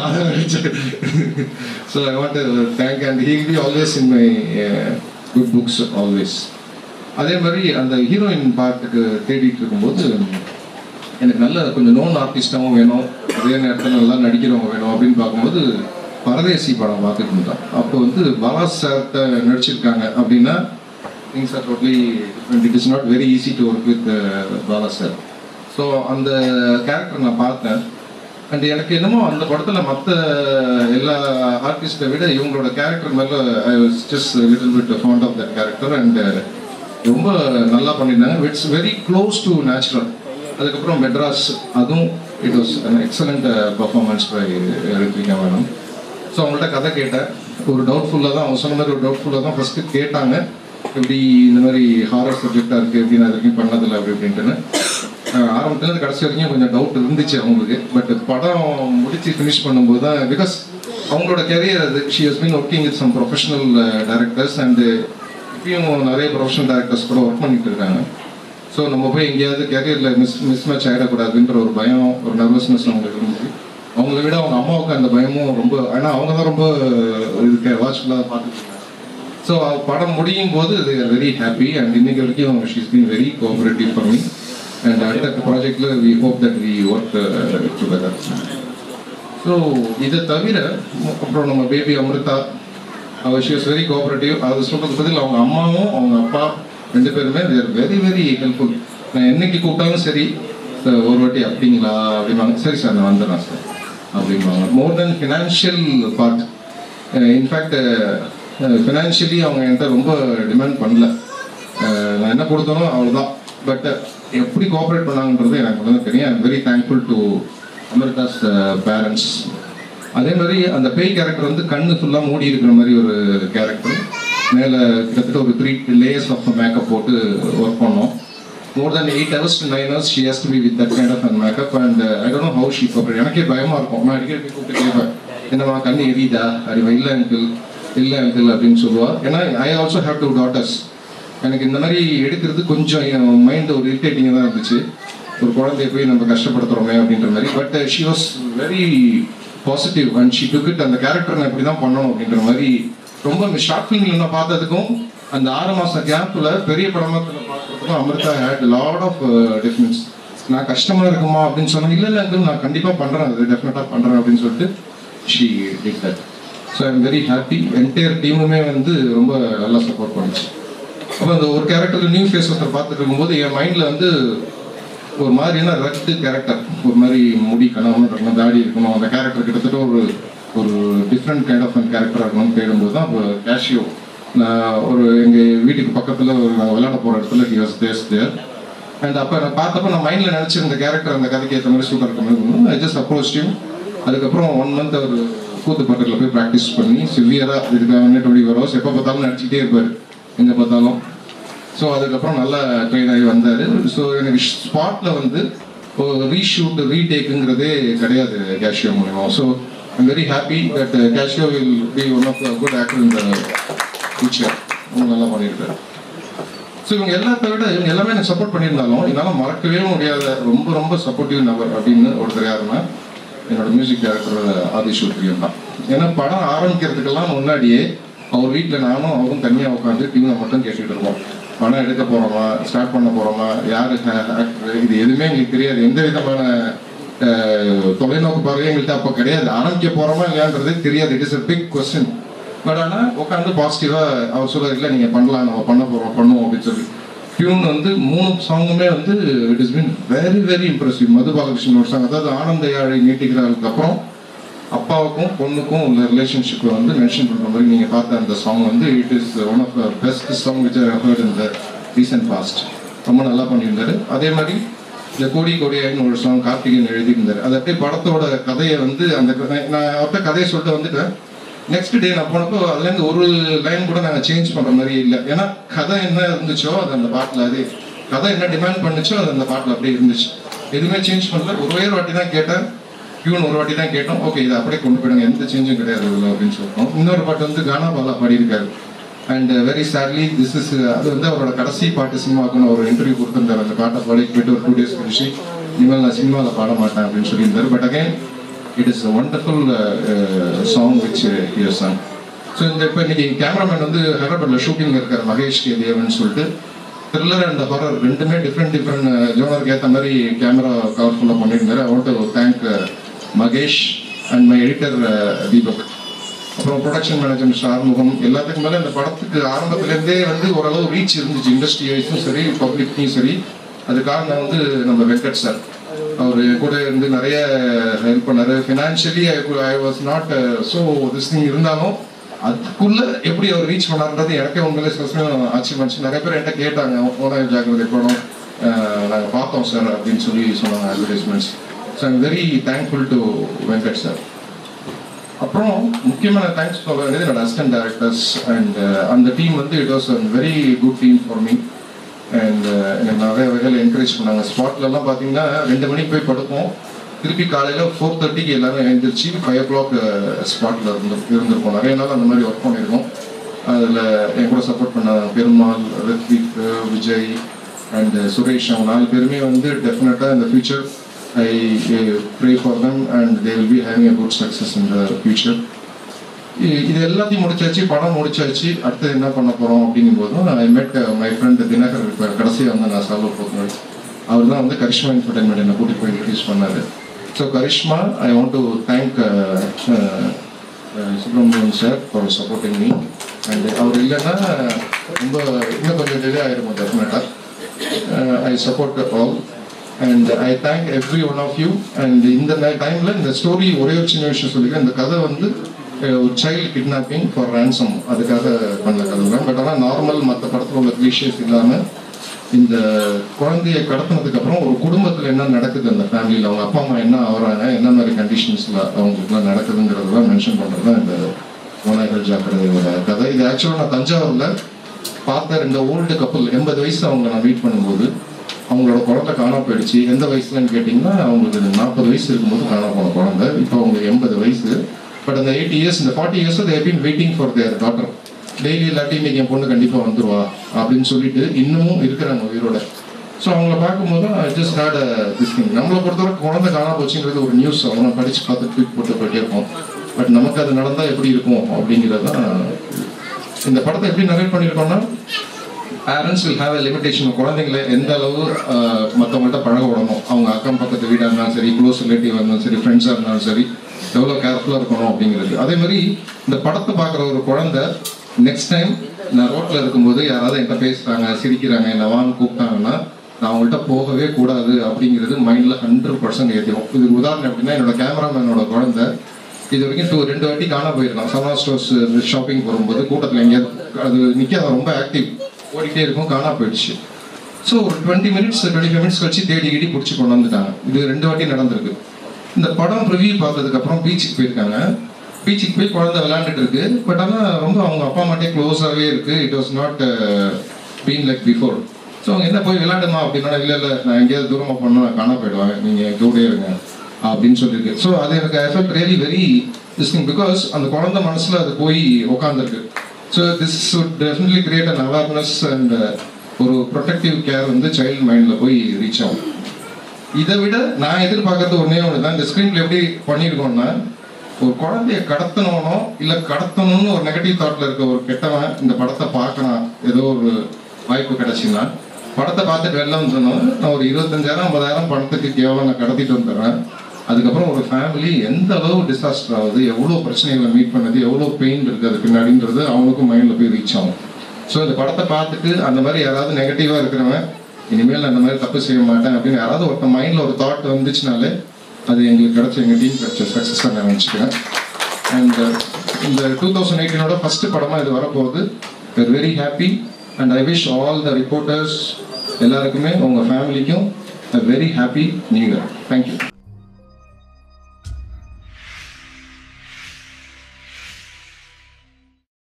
S11: So I want to thank and he will be always in my good books always. அதே மாதிரி அந்த ஹீரோயின் பார்ட்டுக்கு தேடிட்டு இருக்கும்போது எனக்கு நல்ல கொஞ்சம் நோன் ஆர்டிஸ்டாகவும் வேணும், அதே நேரத்தில் நல்லா நடிக்கிறவங்க வேணும் அப்படின்னு பார்க்கும்போது பரதேசி படம் பார்த்துட்டு இருந்தோம். அப்போ வந்து பாலா சார்கிட்ட நடிச்சிருக்காங்க அப்படின்னா things are totally different. It is not very easy to work with Bala sir. So அந்த கேரக்டர் நான் பார்த்தேன். அண்ட் எனக்கு என்னமோ அந்த படத்தில் மற்ற எல்லா ஆர்டிஸ்ட்டை விட இவங்களோட கேரக்டர் மேலே I was just little bit fond of that character. And ரொம்ப நல்லா பண்ணியிருந்தாங்க. It's very close to natural. அதுக்கப்புறம் மெட்ராஸ், அதுவும் it was an excellent performance by Ritvika madam. So அவங்கள்ட்ட கதை கேட்டேன். ஒரு டவுட்ஃபுல்லாக தான் அவங்க சொன்ன மாதிரி ஒரு டவுட்ஃபுல்லாக தான் ஃபஸ்ட்டு கேட்டாங்க, எப்படி இந்த மாதிரி ஹாரர் சப்ஜெக்டாக இருக்குது, எப்படி நான் இது வரைக்கும் பண்ணதில்லை அப்படி அப்படின்ட்டுன்னு. ஆரம்பத்துலேருந்து கடைசி வரைக்கும் கொஞ்சம் டவுட் இருந்துச்சு அவங்களுக்கு. பட் படம் முடித்து ஃபினிஷ் பண்ணும்போது தான், பிகாஸ் அவங்களோட கெரியர் அது, she has been working with some professional directors and இப்பயும் நிறைய ப்ரொஃபஷனல் டைரக்டர்ஸ் கூட ஒர்க் பண்ணிட்டு இருக்காங்க. ஸோ நம்ம போய் எங்கேயாவது கேரியரில் மிஸ் மிஸ் மேட்ச் ஆகிடக்கூடாதுன்ற ஒரு பயம், ஒரு நர்வஸ்னஸ் அவங்களுக்கு இருந்துச்சு. அவங்கள விட அவங்க அம்மாவுக்கு அந்த பயமும் ரொம்ப, ஆனால் அவங்க தான் ரொம்ப இதுக்கு வாட்ச்ஃபுல்லாக பார்த்துட்டு இருக்காங்க. ஸோ படம் முடியும் போது இது வெரி ஹாப்பி. அண்ட் இன்னைக்கு வரைக்கும் she's been very cooperative for me. And அடுத்த ப்ராஜெக்டில் we hope that we work together. So இதை தவிர அப்புறம் நம்ம பேபி அமிர்தா, அவர் ஷி வாஸ் வெரி கோஆப்ரேட்டிவ். அது சொல்கிறது பதில் அவங்க அம்மாவும் அவங்க அப்பா ரெண்டு பேருமே தேர் வெரி வெரி ஹெல்ப்ஃபுல். நான் என்னைக்கு கூப்பிட்டாலும் சரி ஒரு வாட்டி அப்படிங்களா அப்படிம்பாங்க, சரி சார் நான் வந்துடுறேன் சார் அப்படிம்பாங்க. More than financial part, in fact financially அவங்க என்கிட்ட ரொம்ப டிமாண்ட் பண்ணல. நான் என்ன கொடுத்தாலும் அவ்வளோதான். பட் எப்படி கோஆப்ரேட் பண்ணாங்கன்றது எனக்கு வந்து தெரியும். I am very thankful to Amritha's parents. அதே மாதிரி அந்த பேய் கேரக்டர் வந்து கண்ணு ஃபுல்லாக மூடி இருக்கிற மாதிரி ஒரு கேரக்டர். மேலே கிட்டத்தட்ட ஒரு த்ரீ லேயர்ஸ் ஆஃப் மேக்கப் போட்டு ஒர்க் பண்ணோம். More than eight hours to nine hours she has to be with that kind of makeup. And I don't know how she cooperate. எனக்கே பயமாக இருக்கும். நான் அடிக்கடி போய் கூப்பிட்டு கேட்பேன், என்னம்மா கண்ணு எரியுதா அறிவா? இல்லை அங்கிள் இல்லை அங்கிள் அப்படின்னு சொல்லுவாள். ஏன்னா I also have two daughters. எனக்கு இந்த மாதிரி எடுக்கிறது கொஞ்சம் என் மைண்ட் ஒரு இரிட்டேட்டிங்காக தான் இருந்துச்சு. ஒரு குழந்தைய போய் நம்ம கஷ்டப்படுத்துகிறோமே அப்படின்ற மாதிரி. But she was very positive and she took it. அந்த கேரக்டர் நான் இப்படி தான் பண்ணணும் அப்படின்ற மாதிரி ரொம்ப இந்த ஷார்ட் ஃபிலிமில் நான் பார்த்ததுக்கும் அந்த ஆறு மாதம் கேப்பில் பெரிய படமாக பார்க்குறதுக்கும் Amritha had lot of difference. நான் கஷ்டமாக இருக்குமா அப்படின்னு சொன்னேன். இல்லை இல்லை அங்கிள் நான் கண்டிப்பாக பண்ணுறேன், அது டெஃபினட்டாக பண்ணுறேன் அப்படின்னு சொல்லிட்டு she did that. So I am very happy. Entire டீமுமே வந்து ரொம்ப நல்லா சப்போர்ட் பண்ணுச்சு. அப்போ அந்த ஒரு கேரக்டர் நியூ ஃபேஸ் ஒருத்தர் பார்த்துட்டு இருக்கும்போது என் மைண்டில் வந்து ஒரு மாதிரியான ரத்து கேரக்டர், ஒரு மாதிரி முடி கனவுன்னு இருக்கணும், தாடி இருக்கணும், அந்த கேரக்டர் கிட்டத்தட்ட ஒரு ஒரு டிஃப்ரெண்ட் கைண்ட் ஆஃப் கேரக்டராக இருக்கணும்னு தேடும்போது தான் இப்போ கேஷியோ நான் ஒரு எங்கள் வீட்டுக்கு பக்கத்தில் ஒரு நாங்கள் விளையாட போகிற இடத்துல he was there's there. And அப்போ நான் பார்த்தப்போ நான் மைண்டில் நினச்சிருந்த கேரக்டர் அந்த கதைக்கு ஏற்ற மாதிரி சூப்பராக இருக்க மாதிரி ஐ ஜஸ்ட் அப்ரோச் ஹிம். அதுக்கப்புறம் ஒன் மந்த் அவர் கூத்து பக்கத்தில் போய் ப்ராக்டிஸ் பண்ணி சிவியராக இதுக்காக டுவெண்ட்டி ஃபோர் ஹவர்ஸ் எப்போ பார்த்தாலும் நடிச்சிக்கிட்டே இருப்பார், எங்கே பார்த்தாலும். ஸோ அதுக்கப்புறம் நல்லா ட்ரெயின் ஆகி வந்தார். ஸோ எனக்கு ஸ்பாட்டில் வந்து ரீஷூட் ரீடேக்குங்கிறதே கிடையாது கேஷியோ மூலிமா. So I'm very happy that கேஷியோ will be one of good actor in the future. ரொம்ப நல்லா பண்ணியிருக்காரு. ஸோ இவங்க எல்லாத்த விட இவங்க எல்லாமே எனக்கு சப்போர்ட் பண்ணியிருந்தாலும் என்னால் மறக்கவே முடியாத ரொம்ப ரொம்ப சப்போர்ட்டிவ் நபர் அப்படின்னு ஒருத்தர் யாருன்னா என்னோட மியூசிக் டைரக்டர் ஆதிஸ்வரியம் தான். ஏன்னா படம் ஆரம்பிக்கிறதுக்கெல்லாம் முன்னாடியே அவர் வீட்டில் நானும் அவரும் தனியாக உட்காந்து டிவியை மட்டும் கேட்டுக்கிட்டு இருக்கோம். படம் எடுக்க போகிறோமா, ஸ்டார்ட் பண்ண போகிறோமா, யார் ஆக்டர், இது எதுவுமே எங்களுக்கு தெரியாது. எந்த விதமான தொலைநோக்கு பார்வை எங்கள்கிட்ட அப்போ கிடையாது. ஆரம்பிக்க போகிறோமா இல்லையான்றதே தெரியாது. It is a big question. But ஆனால் உட்காந்து பாசிட்டிவாக அவர் சொல்கிறார், இல்லை நீங்கள் பண்ணலாம், நம்ம பண்ண போகிறோம் பண்ணுவோம் அப்படின்னு சொல்லி. டியூன் வந்து மூணு சாங்குமே வந்து it is been very very impressive. Madhu Balakrishnan ஒரு சாங், அதாவது ஆனந்த யாழை நீட்டிக்கிறதுக்கு அப்புறம் அப்பாவுக்கும் பொண்ணுக்கும் உள்ள ரிலேஷன்ஷிப்பை வந்து மென்ஷன் பண்ணுற மாதிரி நீங்கள் பார்த்த அந்த சாங் வந்து it is one of the best song which I heard in the recent past. ரொம்ப நல்லா பண்ணியிருந்தாரு. அதே மாதிரி இந்த கோடி கோடியாயின்னு ஒரு சாங் கார்த்திகேயன் எழுதியிருந்தார். அது அப்படியே படத்தோட கதையை வந்து அந்த நான் அவர்கிட்ட கதையை சொல்லிட்டு வந்துட்டேன். நெக்ஸ்ட் டே நான் போனப்போ அதுலேருந்து ஒரு லைன் கூட நாங்கள் சேஞ்ச் பண்ணுற மாதிரி இல்லை. ஏன்னா கதை என்ன இருந்துச்சோ அது அந்த பாட்டில், அது கதை என்ன டிமாண்ட் பண்ணுச்சோ அது அந்த பாட்டில் அப்படியே இருந்துச்சு. எதுவுமே சேஞ்ச் பண்ணல. ஒரே வாட்டி தான் கேட்டேன், டியூன் ஒரு வாட்டி தான் கேட்டோம். ஓகே இதை அப்படியே கொண்டு போயிடுங்க, எந்த சேஞ்சும் கிடையாது இல்லை அப்படின்னு சொல்லிட்டோம். இன்னொரு பாட்டு வந்து கானா பாலா பாடியிருக்காரு. And very sadly this is அது வந்து அவரோட கடைசி பாட்டு சினிமாவுக்குன்னு ஒரு இன்டர்வியூ கொடுத்துருந்தார். அந்த பாட்டை பாடிக்கு போயிட்டு ஒரு டூ டேஸ் கழிச்சு இனிமேல் நான் சினிமாவில் பாட மாட்டேன் அப்படின்னு சொல்லியிருந்தார். But again it is a wonderful song which here song. So இந்த இப்போ இன்னைக்கு கேமராமேன் வந்து ஹைதராபாத்தில் ஷூட்டிங் இருக்கார் மகேஷ் கே தேவன் சொல்லிட்டு. த்ரில்லர் அண்ட் ஹாரர் ரெண்டுமே டிஃப்ரெண்ட் டிஃப்ரெண்ட் ஜோனருக்கு ஏற்ற மாதிரி கேமரா கவர்ஃபுல்லாக பண்ணியிருந்தார். I want to thank Mahesh and my editor Deepak, அப்புறம் ப்ரொடக்ஷன் மேனேஜர் மிஸ்டர் ஆறுமுகம். எல்லாத்துக்கும் மேலே இந்த படத்துக்கு ஆரம்பத்துலேருந்தே வந்து ஓரளவு ரீச் இருந்துச்சு, இண்டஸ்ட்ரி வைஸும் சரி பப்ளிக்லையும் சரி. அது காரணம் வந்து நம்ம வெங்கட் சார். அவர் கூட இருந்து நிறைய ஹெல்ப் பண்ணார். Financially I I was not so this thing இருந்தாலும் அதுக்குள்ளே எப்படி அவர் ரீச் பண்ணார்ன்றது எனக்கே உண்மையிலே சில ஆச்சரியமாச்சு. நிறைய பேர் என்கிட்ட கேட்டாங்க, ஓனாய் ஜாக்கிரதை படம் நாங்கள் பார்த்தோம் சார் அப்படின்னு சொல்லி சொன்னாங்க advertisements. So I'm very thankful to Venkat sir. அப்புறம் முக்கியமான தேங்க்ஸ் சொல்ல வேண்டியது என்னோட அசிஸ்டன்ட் டைரக்டர்ஸ் அண்ட் அந்த டீம் வந்து it was a very good team for me. And எனக்கு நிறைய வகையில் என்கரேஜ் பண்ணாங்க. ஸ்பாட்லலாம் பார்த்தீங்கன்னா ரெண்டு மணிக்கு போய் படுப்போம், திருப்பி காலையில் ஃபோர் தேர்ட்டிக்கு எல்லாமே எழுந்திரிச்சு ஃபைவ் ஓ கிளாக் ஸ்பாட்டில் இருந்து இருந்திருப்போம். நிறைய நாள் அந்த மாதிரி ஒர்க் பண்ணியிருக்கோம். அதில் என் கூட சப்போர்ட் பண்ண பெருமாள், ரித்விக், விஜய் அண்ட் சுரேஷ், அவங்க நாலு பேருமே வந்து டெஃபினட்டாக இந்த future I uh, pray for them and they will be having a good success in the future. இது எல்லாத்தையும் முடிச்சாச்சு, படம் முடிச்சாச்சு, அடுத்து என்ன பண்ண போகிறோம் அப்படிங்கும்போதும் ஐ மெட் மை ஃப்ரெண்ட் தினகர். இப்போ கடைசியாக வந்து நான் சால்வ் போகிறேன். அவர் தான் வந்து கரிஷ்மா என்டர்டைன்மெண்ட் என்னை கூட்டிகிட்டு போய் இன்ட்ரடியூஸ் பண்ணார். So Karishma, I want to thank Subramanian sir for supporting me. And அவர் இல்லைன்னா ரொம்ப இன்னும் கொஞ்சம் டிலே ஆகிருக்கும் டெஃபினட்டாக. I support all and I thank everyone of you. And இந்த டைமில் இந்த ஸ்டோரி ஒரே ஒரு சின்ன விஷயம் சொல்லிக்கிறேன். இந்த கதை வந்து ஒரு சைல்டு கிட்னாப்பிங் ஃபார் ரேன்சம் அதுக்காக பண்ண கதை தான். பட் ஆனால் நார்மல் மற்ற படத்தில் உள்ள கிளீஷேஸ் இல்லாமல் இந்த குழந்தைய கடத்தினதுக்கப்புறம் ஒரு குடும்பத்தில் என்ன நடக்குது, அந்த ஃபேமிலியில் அவங்க அப்பா அம்மா என்ன ஆகிறாங்க, என்ன மாதிரி கண்டிஷன்ஸில் அவங்களுக்குலாம் நடக்குதுங்கிறதெல்லாம் மென்ஷன் பண்ணுறது தான் இந்த ஓநாய்கள் ஜாக்கிரதையோட கதை. இது ஆக்சுவலாக நான் தஞ்சாவூரில் பார்த்த ரெண்டு ஓல்டு கப்பல், எண்பது வயசு அவங்க நான் மீட் பண்ணும்போது அவங்களோட குழந்தை காணா போயிடுச்சு. எந்த வயசுலன்னு கேட்டிங்கன்னா அவங்களுக்கு நாற்பது வயசு இருக்கும்போது காணா போன குழந்தை. இப்போ அவங்களுக்கு எண்பது வயசு. பட் அந்த எயிட்டி இயர்ஸ் இந்த forty years they have been waiting for their daughter. Daily இல்லாட்டி இன்னைக்கு என் பொண்ணு கண்டிப்பாக வந்துடுவா அப்படின்னு சொல்லிட்டு இன்னமும் இருக்கிறாங்க உயிரோட. ஸோ அவங்கள பார்க்கும்போது I just had a this thing. நம்மளை பொறுத்தவரை குழந்தை காணா போச்சுங்கிறது ஒரு நியூஸ், அவங்க படித்து பார்த்து ட்வீட் போட்டு போயிட்டே இருப்போம். பட் நமக்கு அது நடந்தால் எப்படி இருக்கும் அப்படிங்கிறது தான் இந்த படத்தை எப்படி நரேட் பண்ணியிருக்கோம்னா, parents will have a limitation. குழந்தைங்களை எந்த அளவு மற்றவங்கள்ட்ட பழக விடணும், அவங்க அக்கம் பக்கத்து வீடாக இருந்தாலும் சரி, க்ளோஸ் ரிலேட்டிவாக இருந்தாலும் சரி, ஃப்ரெண்ட்ஸாக இருந்தாலும் சரி, எவ்வளோ கேர்ஃபுல்லாக இருக்கணும் அப்படிங்கிறது. அதே மாதிரி இந்த படத்தை பார்க்குற ஒரு குழந்தை நெக்ஸ்ட் டைம் நான் ரோட்டில் இருக்கும்போது யாராவது என்கிட்ட பேசுகிறாங்க, சிரிக்கிறாங்க, என்னை வாங்க கூப்பிட்டாங்கன்னா நான் அவங்கள்ட்ட போகவே கூடாது அப்படிங்கிறது மைண்டில் ஹண்ட்ரட் பர்சன்ட் ஏற்றிடும். இதுக்கு உதாரணம் எப்படின்னா, என்னோட கேமராமேனோட குழந்தை இது வரைக்கும் டூ ரெண்டு வாட்டி காணா போயிருக்கான். சனா ஸ்டோர்ஸ் ஷாப்பிங் போகும்போது கூட்டத்தில் எங்கேயாவது அது நிற்க ரொம்ப ஆக்டிவ் ஓடிட்டே இருக்கும், காணா போயிடுச்சு. ஸோ ஒரு twenty minutes twenty five minutes கழிச்சு தேடி கிடி பிடிச்சி கொண்டு வந்துட்டாங்க. இது ரெண்டு வாட்டி நடந்திருக்கு. இந்த படம் ரிவ்யூ பார்த்ததுக்கப்புறம் பீச்சுக்கு போயிருக்காங்க. பீச்சுக்கு போய் குழந்தை விளையாண்டுட்டு இருக்கு. பட் ஆனால் ரொம்ப அவங்க அப்பா அம்மாட்டே க்ளோஸாகவே இருக்குது. It was not been like before. So அவங்க என்ன போய் விளையாடுமா அப்படின்னா, இல்லை இல்லை நான் எங்கேயாவது தூரமாக போனால் நான் காணா போயிடுவேன், நீங்கள் கூடயே இருங்க அப்படின்னு சொல்லியிருக்கு. ஸோ அது எனக்கு effect really very disturbing because அந்த குழந்தை மனசில் அது போய் உட்காந்துருக்கு. So this would definitely create an awareness and ஒரு ப்ரொடெக்டிவ் கேர் வந்து சைல்டு மைண்டில் போய் ரீச் ஆகும். இதை விட நான் எதிர்பார்க்கறது ஒன்றே ஒன்று தான். இந்த ஸ்க்ரீனில் எப்படி பண்ணியிருக்கோம்னா, ஒரு குழந்தைய கடத்தணும்னோ இல்லை கடத்தணும்னு ஒரு நெகட்டிவ் தாட்டில் இருக்க ஒரு கெட்டவன் இந்த படத்தை பார்க்கலாம், ஏதோ ஒரு வாய்ப்பு கிடைச்சின்னா படத்தை பார்த்துட்டு வெளில வந்துடணும். நான் ஒரு இருபத்தஞ்சாயிரம் ஐம்பதாயிரம் பணத்துக்கு கேவலம் நான் கடத்திட்டு வந்துடுறேன். அதுக்கப்புறம் ஒரு ஃபேமிலி எந்த அளவு டிசாஸ்டர் ஆகுது, எவ்வளோ பிரச்சனைகளை மீட் பண்ணது, எவ்வளோ பெயின் இருக்குது அது பின்னாடின்றது அவங்களுக்கும் மைண்டில் போய் ரீச் ஆகும். ஸோ இந்த படத்தை பார்த்துட்டு அந்த மாதிரி யாராவது நெகட்டிவாக இருக்கிறவன் இனிமேல் நான் அந்த மாதிரி தப்பு செய்ய மாட்டேன் அப்படின்னு யாராவது ஒருத்தன் மைண்டில் ஒரு தாட் வந்துச்சுனாலே அது எங்களுக்கு கிடச்ச எங்கள் டீம் கிடச்ச சக்ஸஸாக நான் நினச்சிக்கிறேன். அண்ட் இந்த டூ தௌசண்ட் எயிட்டீனோட ஃபஸ்ட்டு படமாக இது வரப்போகுது. Ver very happy and I wish all the reporters எல்லாருக்குமே உங்கள் ஃபேமிலிக்கும் a very happy new year. Thank you.